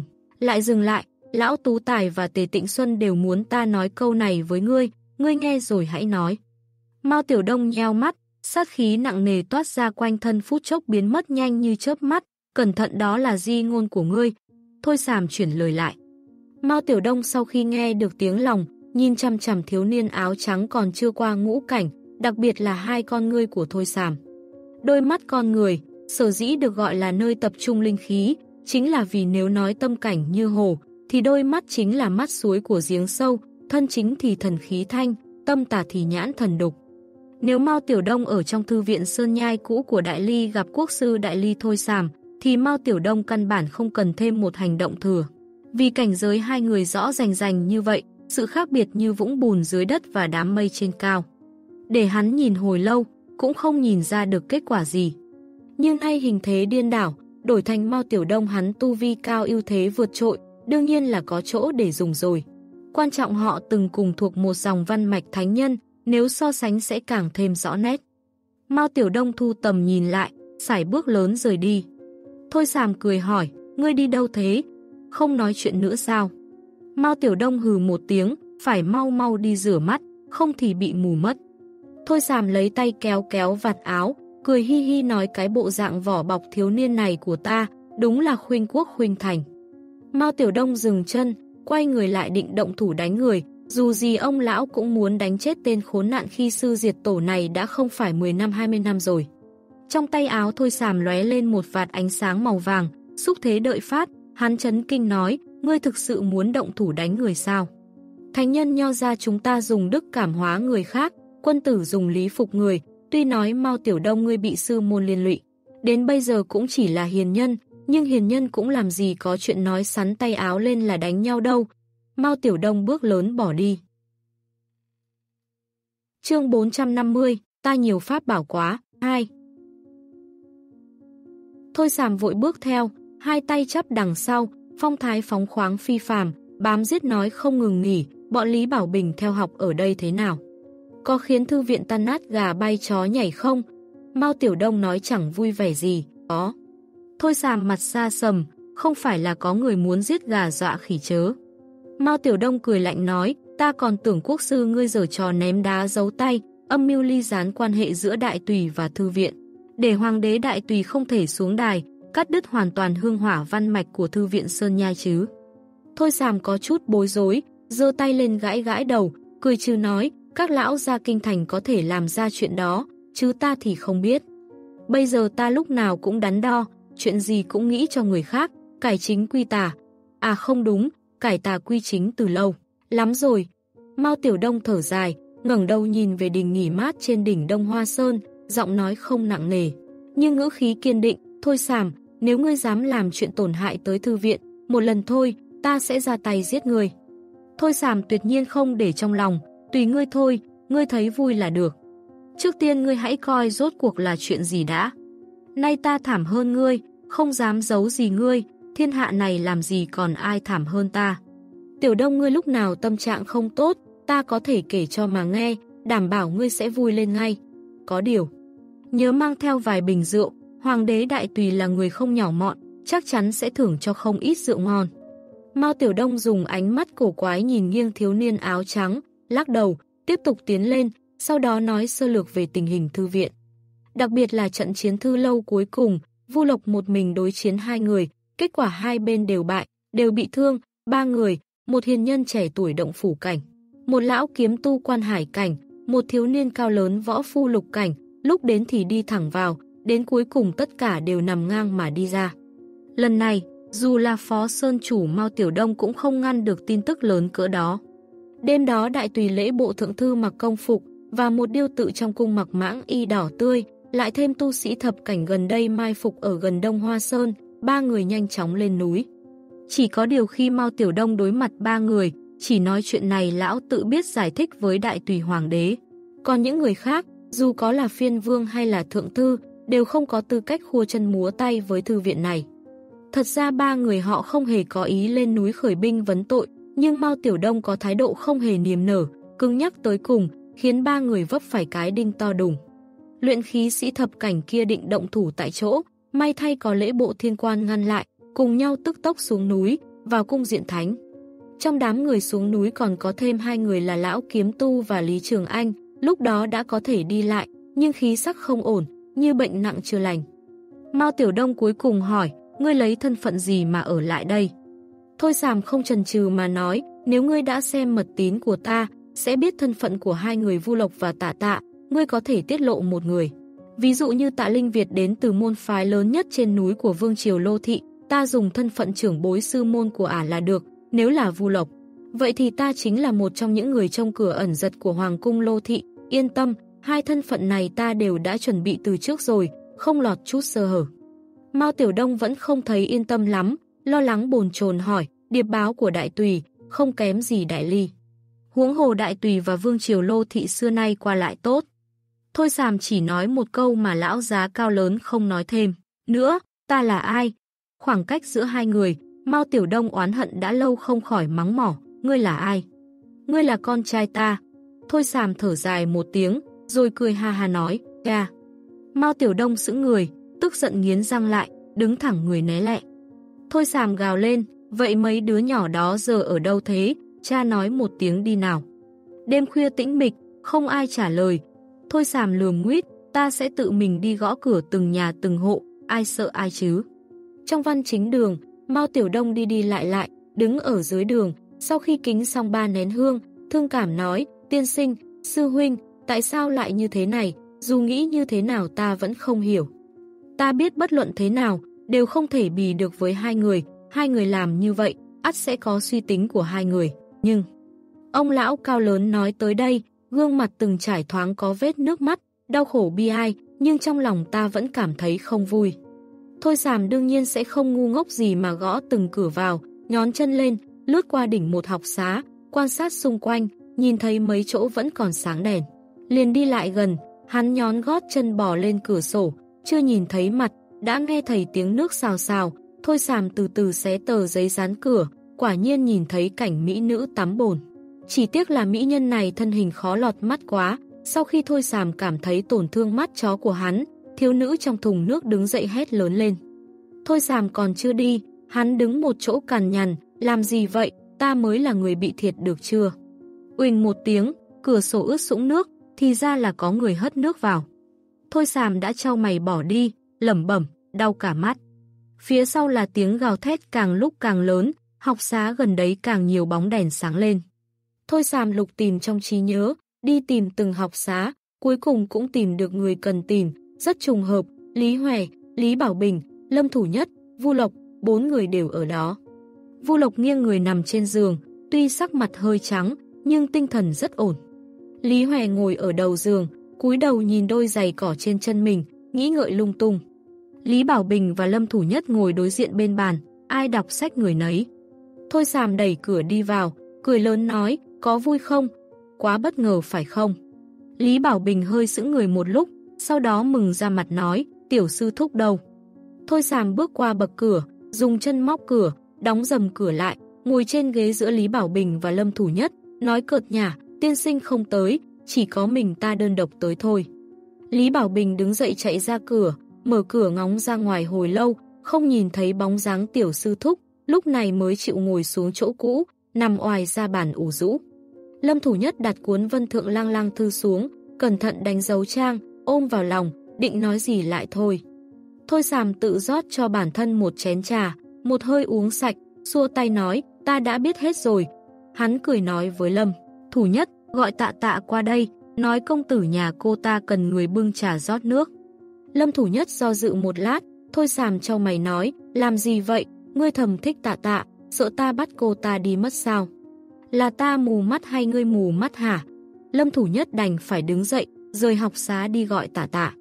dừng lại, lão Tú Tài và Tề Tĩnh Xuân đều muốn ta nói câu này với ngươi nghe rồi hãy nói. Mao Tiểu Đông nheo mắt, sát khí nặng nề toát ra quanh thân phút chốc biến mất nhanh như chớp mắt, cẩn thận đó là di ngôn của ngươi. Thôi Sàm chuyển lời lại. Mao Tiểu Đông sau khi nghe được tiếng lòng, nhìn chằm chằm thiếu niên áo trắng còn chưa qua ngũ cảnh, đặc biệt là hai con ngươi của Thôi Sàm. Đôi mắt con người, sở dĩ được gọi là nơi tập trung linh khí, chính là vì nếu nói tâm cảnh như hồ, thì đôi mắt chính là mắt suối của giếng sâu, thân chính thì thần khí thanh, tâm tà thì nhãn thần đục. Nếu Mao Tiểu Đông ở trong thư viện Sơn Nhai cũ của Đại Ly gặp quốc sư Đại Ly Thôi Sàm, thì Mao Tiểu Đông căn bản không cần thêm một hành động thừa. Vì cảnh giới hai người rõ rành như vậy, sự khác biệt như vũng bùn dưới đất và đám mây trên cao. Để hắn nhìn hồi lâu, cũng không nhìn ra được kết quả gì. Nhưng nay hình thế điên đảo, đổi thành Mao Tiểu Đông hắn tu vi cao ưu thế vượt trội, đương nhiên là có chỗ để dùng rồi. Quan trọng họ từng cùng thuộc một dòng văn mạch thánh nhân, nếu so sánh sẽ càng thêm rõ nét. Mao Tiểu Đông thu tầm nhìn lại, sải bước lớn rời đi. Thôi Sàm cười hỏi, ngươi đi đâu thế? Không nói chuyện nữa sao? Mao Tiểu Đông hừ một tiếng, phải mau đi rửa mắt, không thì bị mù mất. Thôi Sàm lấy tay kéo vạt áo, cười hi hi nói cái bộ dạng vỏ bọc thiếu niên này của ta, đúng là khuynh quốc khuynh thành. Mao Tiểu Đông dừng chân, quay người lại định động thủ đánh người, dù gì ông lão cũng muốn đánh chết tên khốn nạn khi sư diệt tổ này đã không phải 10 năm 20 năm rồi. Trong tay áo Thôi Sàm lóe lên một vạt ánh sáng màu vàng, xúc thế đợi phát, hắn chấn kinh nói, ngươi thực sự muốn động thủ đánh người sao? Thánh nhân nho ra chúng ta dùng đức cảm hóa người khác, quân tử dùng lý phục người, tuy nói Mao Tiểu Đông ngươi bị sư môn liên lụy, đến bây giờ cũng chỉ là hiền nhân, nhưng hiền nhân cũng làm gì có chuyện nói sắn tay áo lên là đánh nhau đâu. Mao Tiểu Đông bước lớn bỏ đi. Chương 450, ta nhiều pháp bảo quá, 2. Thôi Sàm vội bước theo, hai tay chắp đằng sau, phong thái phóng khoáng phi phàm, bám giết nói không ngừng nghỉ, bọn Lý Bảo Bình theo học ở đây thế nào? Có khiến thư viện tan nát gà bay chó nhảy không? Mao Tiểu Đông nói chẳng vui vẻ gì, có. Thôi Sàm mặt xa sầm, không phải là có người muốn giết gà dọa khỉ chớ. Mao Tiểu Đông cười lạnh nói, ta còn tưởng quốc sư ngươi giở trò ném đá giấu tay, âm mưu ly gián quan hệ giữa đại tùy và thư viện. Để hoàng đế đại tùy không thể xuống đài, cắt đứt hoàn toàn hương hỏa văn mạch của thư viện Sơn Nhai chứ. Thôi Sàm có chút bối rối, giơ tay lên gãi đầu, cười trừ nói, các lão gia kinh thành có thể làm ra chuyện đó, chứ ta thì không biết. Bây giờ ta lúc nào cũng đắn đo, chuyện gì cũng nghĩ cho người khác, cải chính quy tà. À không đúng, cải tà quy chính từ lâu. Lắm rồi. Mao Tiểu Đông thở dài, ngẩng đầu nhìn về đình nghỉ mát trên đỉnh Đông Hoa Sơn, giọng nói không nặng nề, nhưng ngữ khí kiên định, thôi Sàm, nếu ngươi dám làm chuyện tổn hại tới thư viện, một lần thôi, ta sẽ ra tay giết ngươi. Thôi Sàm tuyệt nhiên không để trong lòng, tùy ngươi thôi, ngươi thấy vui là được. Trước tiên ngươi hãy coi rốt cuộc là chuyện gì đã. Nay ta thảm hơn ngươi, không dám giấu gì ngươi, thiên hạ này làm gì còn ai thảm hơn ta. Tiểu Đông ngươi lúc nào tâm trạng không tốt, ta có thể kể cho mà nghe, đảm bảo ngươi sẽ vui lên ngay. Có điều, nhớ mang theo vài bình rượu, hoàng đế đại tùy là người không nhỏ mọn, chắc chắn sẽ thưởng cho không ít rượu ngon. Mao Tiểu Đông dùng ánh mắt cổ quái nhìn nghiêng thiếu niên áo trắng, lắc đầu, tiếp tục tiến lên, sau đó nói sơ lược về tình hình thư viện. Đặc biệt là trận chiến thư lâu cuối cùng, Vu Lộc một mình đối chiến hai người, kết quả hai bên đều bại, đều bị thương, ba người, một hiền nhân trẻ tuổi động phủ cảnh, một lão kiếm tu quan hải cảnh, một thiếu niên cao lớn võ phu lục cảnh, lúc đến thì đi thẳng vào, đến cuối cùng tất cả đều nằm ngang mà đi ra. Lần này, dù là phó sơn chủ Mao Tiểu Đông cũng không ngăn được tin tức lớn cỡ đó. Đêm đó đại tùy lễ bộ thượng thư mặc công phục và một điêu tự trong cung mặc mãng y đỏ tươi, lại thêm tu sĩ thập cảnh gần đây mai phục ở gần Đông Hoa Sơn, ba người nhanh chóng lên núi. Chỉ có điều khi Mao Tiểu Đông đối mặt ba người, chỉ nói chuyện này lão tự biết giải thích với đại tùy hoàng đế. Còn những người khác, dù có là phiên vương hay là thượng thư, đều không có tư cách khua chân múa tay với thư viện này. Thật ra ba người họ không hề có ý lên núi khởi binh vấn tội, nhưng Mao Tiểu Đông có thái độ không hề niềm nở, cứng nhắc tới cùng, khiến ba người vấp phải cái đinh to đùng. Luyện khí sĩ thập cảnh kia định động thủ tại chỗ, may thay có lễ bộ thiên quan ngăn lại, cùng nhau tức tốc xuống núi, vào cung diện thánh. Trong đám người xuống núi còn có thêm hai người là lão kiếm tu và Lý Trường Anh, lúc đó đã có thể đi lại, nhưng khí sắc không ổn, như bệnh nặng chưa lành. Mao Tiểu Đông cuối cùng hỏi, ngươi lấy thân phận gì mà ở lại đây? Thôi Sàm không chần chừ mà nói, nếu ngươi đã xem mật tín của ta, sẽ biết thân phận của hai người Vu Lộc và Tạ Tạ, ngươi có thể tiết lộ một người. Ví dụ như Tạ Linh Việt đến từ môn phái lớn nhất trên núi của Vương Triều Lô Thị, ta dùng thân phận trưởng bối sư môn của ả là được, nếu là Vu Lộc. Vậy thì ta chính là một trong những người trông cửa ẩn giật của Hoàng cung Lô Thị, yên tâm, hai thân phận này ta đều đã chuẩn bị từ trước rồi, không lọt chút sơ hở. Mao Tiểu Đông vẫn không thấy yên tâm lắm, lo lắng bồn chồn hỏi, điệp báo của Đại Tùy, không kém gì Đại Ly. Huống hồ Đại Tùy và Vương Triều Lô Thị xưa nay qua lại tốt. Thôi Sàm chỉ nói một câu mà lão giá cao lớn không nói thêm. Nữa, ta là ai? Khoảng cách giữa hai người, Mao Tiểu Đông oán hận đã lâu không khỏi mắng mỏ, ngươi là ai? Ngươi là con trai ta. Thôi Sàm thở dài một tiếng, rồi cười ha ha nói, cha. Mao Tiểu Đông sững người, tức giận nghiến răng lại, đứng thẳng người né lẹ. Thôi Sàm gào lên, vậy mấy đứa nhỏ đó giờ ở đâu thế? Cha nói một tiếng đi nào. Đêm khuya tĩnh mịch, không ai trả lời. Thôi Sàm lườm nguýt, ta sẽ tự mình đi gõ cửa từng nhà từng hộ, ai sợ ai chứ. Trong văn chính đường, Mao Tiểu Đông đi đi lại, đứng ở dưới đường, sau khi kính xong 3 nén hương, thương cảm nói, tiên sinh, sư huynh, tại sao lại như thế này, dù nghĩ như thế nào ta vẫn không hiểu. Ta biết bất luận thế nào, đều không thể bì được với hai người làm như vậy, ắt sẽ có suy tính của hai người, nhưng... Ông lão cao lớn nói tới đây, gương mặt từng trải thoáng có vết nước mắt, đau khổ bi ai, nhưng trong lòng ta vẫn cảm thấy không vui. Thôi Sàm đương nhiên sẽ không ngu ngốc gì mà gõ từng cửa vào, nhón chân lên, lướt qua đỉnh một học xá, quan sát xung quanh, nhìn thấy mấy chỗ vẫn còn sáng đèn. Liền đi lại gần, hắn nhón gót chân bò lên cửa sổ, chưa nhìn thấy mặt, đã nghe thấy tiếng nước xào xào. Thôi Sàm từ từ xé tờ giấy dán cửa, quả nhiên nhìn thấy cảnh mỹ nữ tắm bồn. Chỉ tiếc là mỹ nhân này thân hình khó lọt mắt quá, sau khi Thôi Sàm cảm thấy tổn thương mắt chó của hắn, thiếu nữ trong thùng nước đứng dậy hét lớn lên. Thôi Sàm còn chưa đi, hắn đứng một chỗ cằn nhằn, làm gì vậy, ta mới là người bị thiệt được chưa? Uỳnh một tiếng, cửa sổ ướt sũng nước, thì ra là có người hất nước vào. Thôi Sàm đã trao mày bỏ đi, lẩm bẩm, đau cả mắt. Phía sau là tiếng gào thét càng lúc càng lớn, học xá gần đấy càng nhiều bóng đèn sáng lên. Thôi Sàm lục tìm trong trí nhớ, đi tìm từng học xá, cuối cùng cũng tìm được người cần tìm, rất trùng hợp, Lý Hòe, Lý Bảo Bình, Lâm Thủ Nhất, Vu Lộc, 4 người đều ở đó. Vu Lộc nghiêng người nằm trên giường, tuy sắc mặt hơi trắng, nhưng tinh thần rất ổn. Lý Hòe ngồi ở đầu giường, cúi đầu nhìn đôi giày cỏ trên chân mình, nghĩ ngợi lung tung. Lý Bảo Bình và Lâm Thủ Nhất ngồi đối diện bên bàn, ai đọc sách người nấy. Thôi Sàm đẩy cửa đi vào, cười lớn nói, có vui không? Quá bất ngờ phải không? Lý Bảo Bình hơi sững người một lúc, sau đó mừng ra mặt nói, tiểu sư thúc đâu? Thôi Sàm bước qua bậc cửa, dùng chân móc cửa, đóng rầm cửa lại, ngồi trên ghế giữa Lý Bảo Bình và Lâm Thủ Nhất, nói cợt nhả, tiên sinh không tới, chỉ có mình ta đơn độc tới thôi. Lý Bảo Bình đứng dậy chạy ra cửa, mở cửa ngóng ra ngoài hồi lâu, không nhìn thấy bóng dáng tiểu sư thúc, lúc này mới chịu ngồi xuống chỗ cũ, nằm oài ra bàn ủ rũ. Lâm Thủ Nhất đặt cuốn Vân Thượng Lang Lang thư xuống, cẩn thận đánh dấu trang, ôm vào lòng, định nói gì lại thôi. Thôi Sàm tự rót cho bản thân một chén trà, một hơi uống sạch, xua tay nói, ta đã biết hết rồi. Hắn cười nói với Lâm Thủ Nhất, gọi Tạ Tạ qua đây, nói công tử nhà cô ta cần người bưng trà rót nước. Lâm Thủ Nhất do dự một lát, Thôi Sàm trao mày nói, làm gì vậy, ngươi thầm thích Tạ Tạ, sợ ta bắt cô ta đi mất sao? Là ta mù mắt hay ngươi mù mắt hả? Lâm Thủ Nhất đành phải đứng dậy, rời học xá đi gọi Tạ Tạ.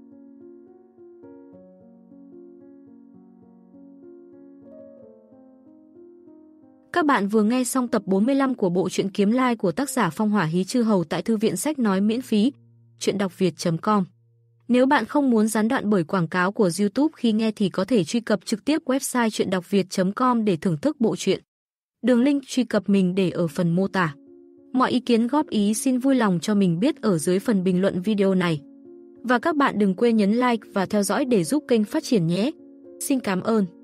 Các bạn vừa nghe xong tập 45 của bộ truyện Kiếm Lai của tác giả Phong Hỏa Hí Chư Hầu tại thư viện sách nói miễn phí, truyệnđọcviet.com. Nếu bạn không muốn gián đoạn bởi quảng cáo của YouTube khi nghe thì có thể truy cập trực tiếp website truyệnđọcviet.com để thưởng thức bộ truyện. Đường link truy cập mình để ở phần mô tả. Mọi ý kiến góp ý xin vui lòng cho mình biết ở dưới phần bình luận video này. Và các bạn đừng quên nhấn like và theo dõi để giúp kênh phát triển nhé. Xin cảm ơn.